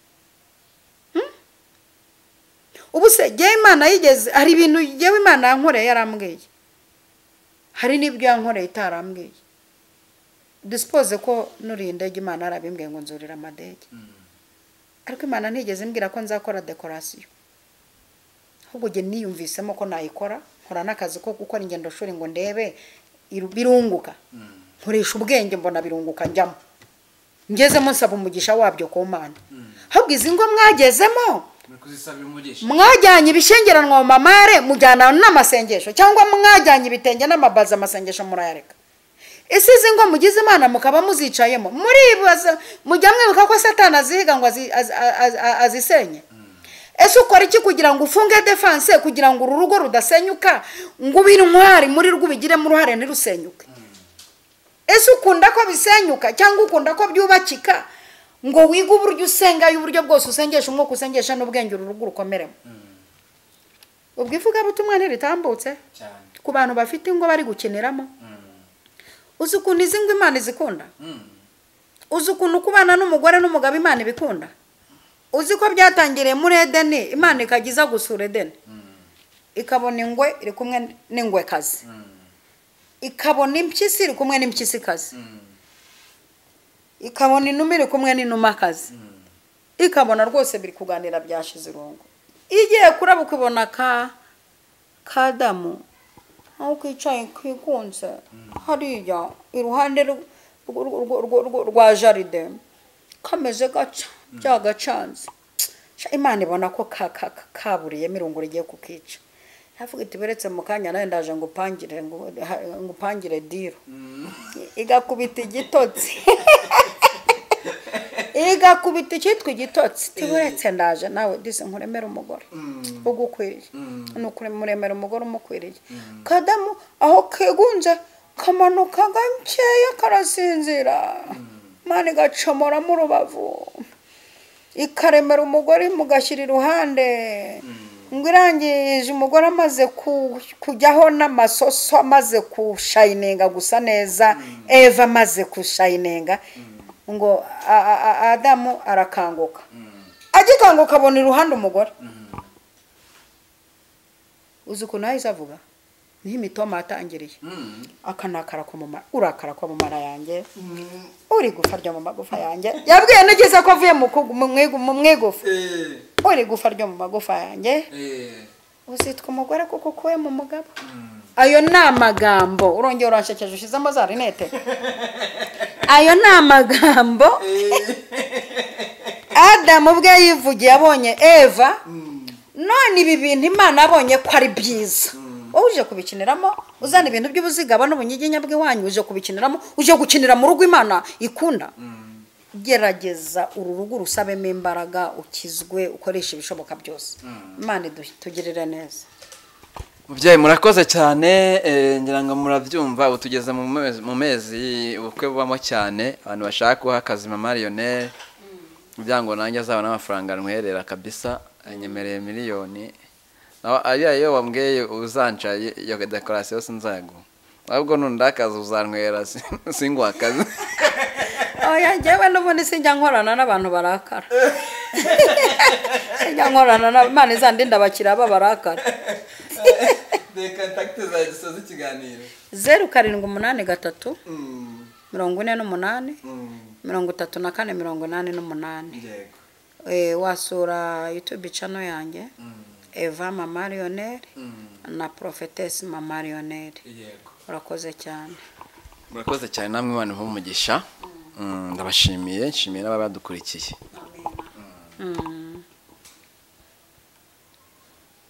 Ubu se jye Imana yigeze, hari ibintu yewe Imana yankoreye yarambwiye, hari n'ibyo yankoreye itarambwiye. Dispose ko nuri indege Imana arabimbwiye ngo nzurira amadege, ariko Imana ntigeze mbwira ko nzakora decoration. Ahubwo jye niyumvisemo ko nayikora, nkora n'akazi ko gukora ingendo shuri ngo ndebe birunguka, nkoresha ubwenge mbona birunguka njyamo, ngezemo nsaba umugisha wabyo ku Mana. Ahubwo izi ngo mwagezemo mwajyanye ibishengeranwa mu mamare mujyana n'amasengesho, cyangwa mwajyanye ibitenge n'amabaza amasengesho murayareka. Ese izi ngo mugize Imana mukaba muzicayemo muribaza, mujya mwibuka ko Satani azihiga ngo azisenye? Ese ukora iki kugira ngo ufunge defense, kugira ngo uru rugo rudasenyuka, ngo ubintwari muri rw'ubigiremo uruhare ntirusenyuke? Ese ukunda ko bisenyuka cyangwa ukunda ko byubakika, ngo wiga uburyo usenga y'uburyo bwose usengesha umwuka usengesha n'ubwenge uru rugo rukomeremo? Ubwo ivuga butumwa ntiritambutse ku bantu bafite ingo bari gukiniramo. Uzi ukuntu izi ngo Imana izikunda? Uzi ukuntu kubana n'umugore n'umugabo Imana ibikunda? Uzi ko byatangiriye muri Edeni, Imana ikagiza gusura Edeni, ikabona ingwe iri kumwe n'ingwekazi, ikabona impyisi iri kumwe n'impyisikazi, ikabona inuma iri kumwe n'inumakazi, ikabona rwose biri kuganira byashize irungu. Igiye kuraba ukibona Adamu aho kwicaye kwikunze hariya iruhande rwa jaride kameze gaca byagacanze. Imana ibona ko kaburiye mirungu rigiye kukica, havuga iti beretse mu kanya nawe ndaje ngo upangire diro. Igakubita igitotsi igakubita icyitwa igitotsi, tiburetse ndaje nawe dise nkuremera umugore ugukwiriye, nukuri muremera umugore umukwiriye. Kadamu aho kegunze kamanuka gankeya karasinzira, Imana igacomora mu rubavu ikaremera umugore mugashyira iruhande. Ngo irangije umugore amaze kujyaho n'amasoso, amaze kushayininga gusa neza, Eva amaze kushayininga, ngo Adamu arakanguka. Agikanguka abona iruhande umugore. Uzi ukuntu ahise avuga? Niho imitoma atangiriye. Akanakara ko mumara, urakara ko mumara yanjye, uri gufa ryo mu magufa yanjye. Yabwiye nigeze ko avuye mu mwegufa, uri gufa ryo mu magufa yanjye, uzitwa umugore kuko kuwe mu mugabo. Ayo ni amagambo, urongera uranshekeje ushizemo za rinete. Ayo ni amagambo Adamu ubwe yivugiye abonye Eva. None ibi bintu Imana abonye ko ari byiza, wowe uje kubikiniramo, uzana ibintu by'ubuzigaba n'ubunyiginya bw'iwanyu, uje kubikiniramo, uje gukinira mu rugo Imana ikunda. Gerageza uru rugo rusabemo imbaraga, ukizwe, ukoresha ibishoboka byose. Imana tugirire neza. mubyeyi murakoze cyane ngira ngo murabyumva ubu tugeze mu mezi ubukwe bubamo cyane abantu bashaka guha akazi mama Lionel kugira ngo nanjye azabona amafaranga ntwerera kabisa anyemereye miliyoni ariya iyo wambwiye uzanca iyo decoration sinzagu ahubwo nundakaza uzantwera singwa akazi oya njyewe n'ubundi sinjya nkorana n'abantu barakara sinjya nkorana n'Imana izandinda abakiriya babarakara de contact za dusoza ikiganiro 0783 48 34 88 wasura YouTube channel yanjye Eva Mama Lionel na Prophetess Mama Lionel urakoze cyane murakoze cyane namwe abantu b'umugisha ndabashimiye nshimiye n'abadukurikiye amen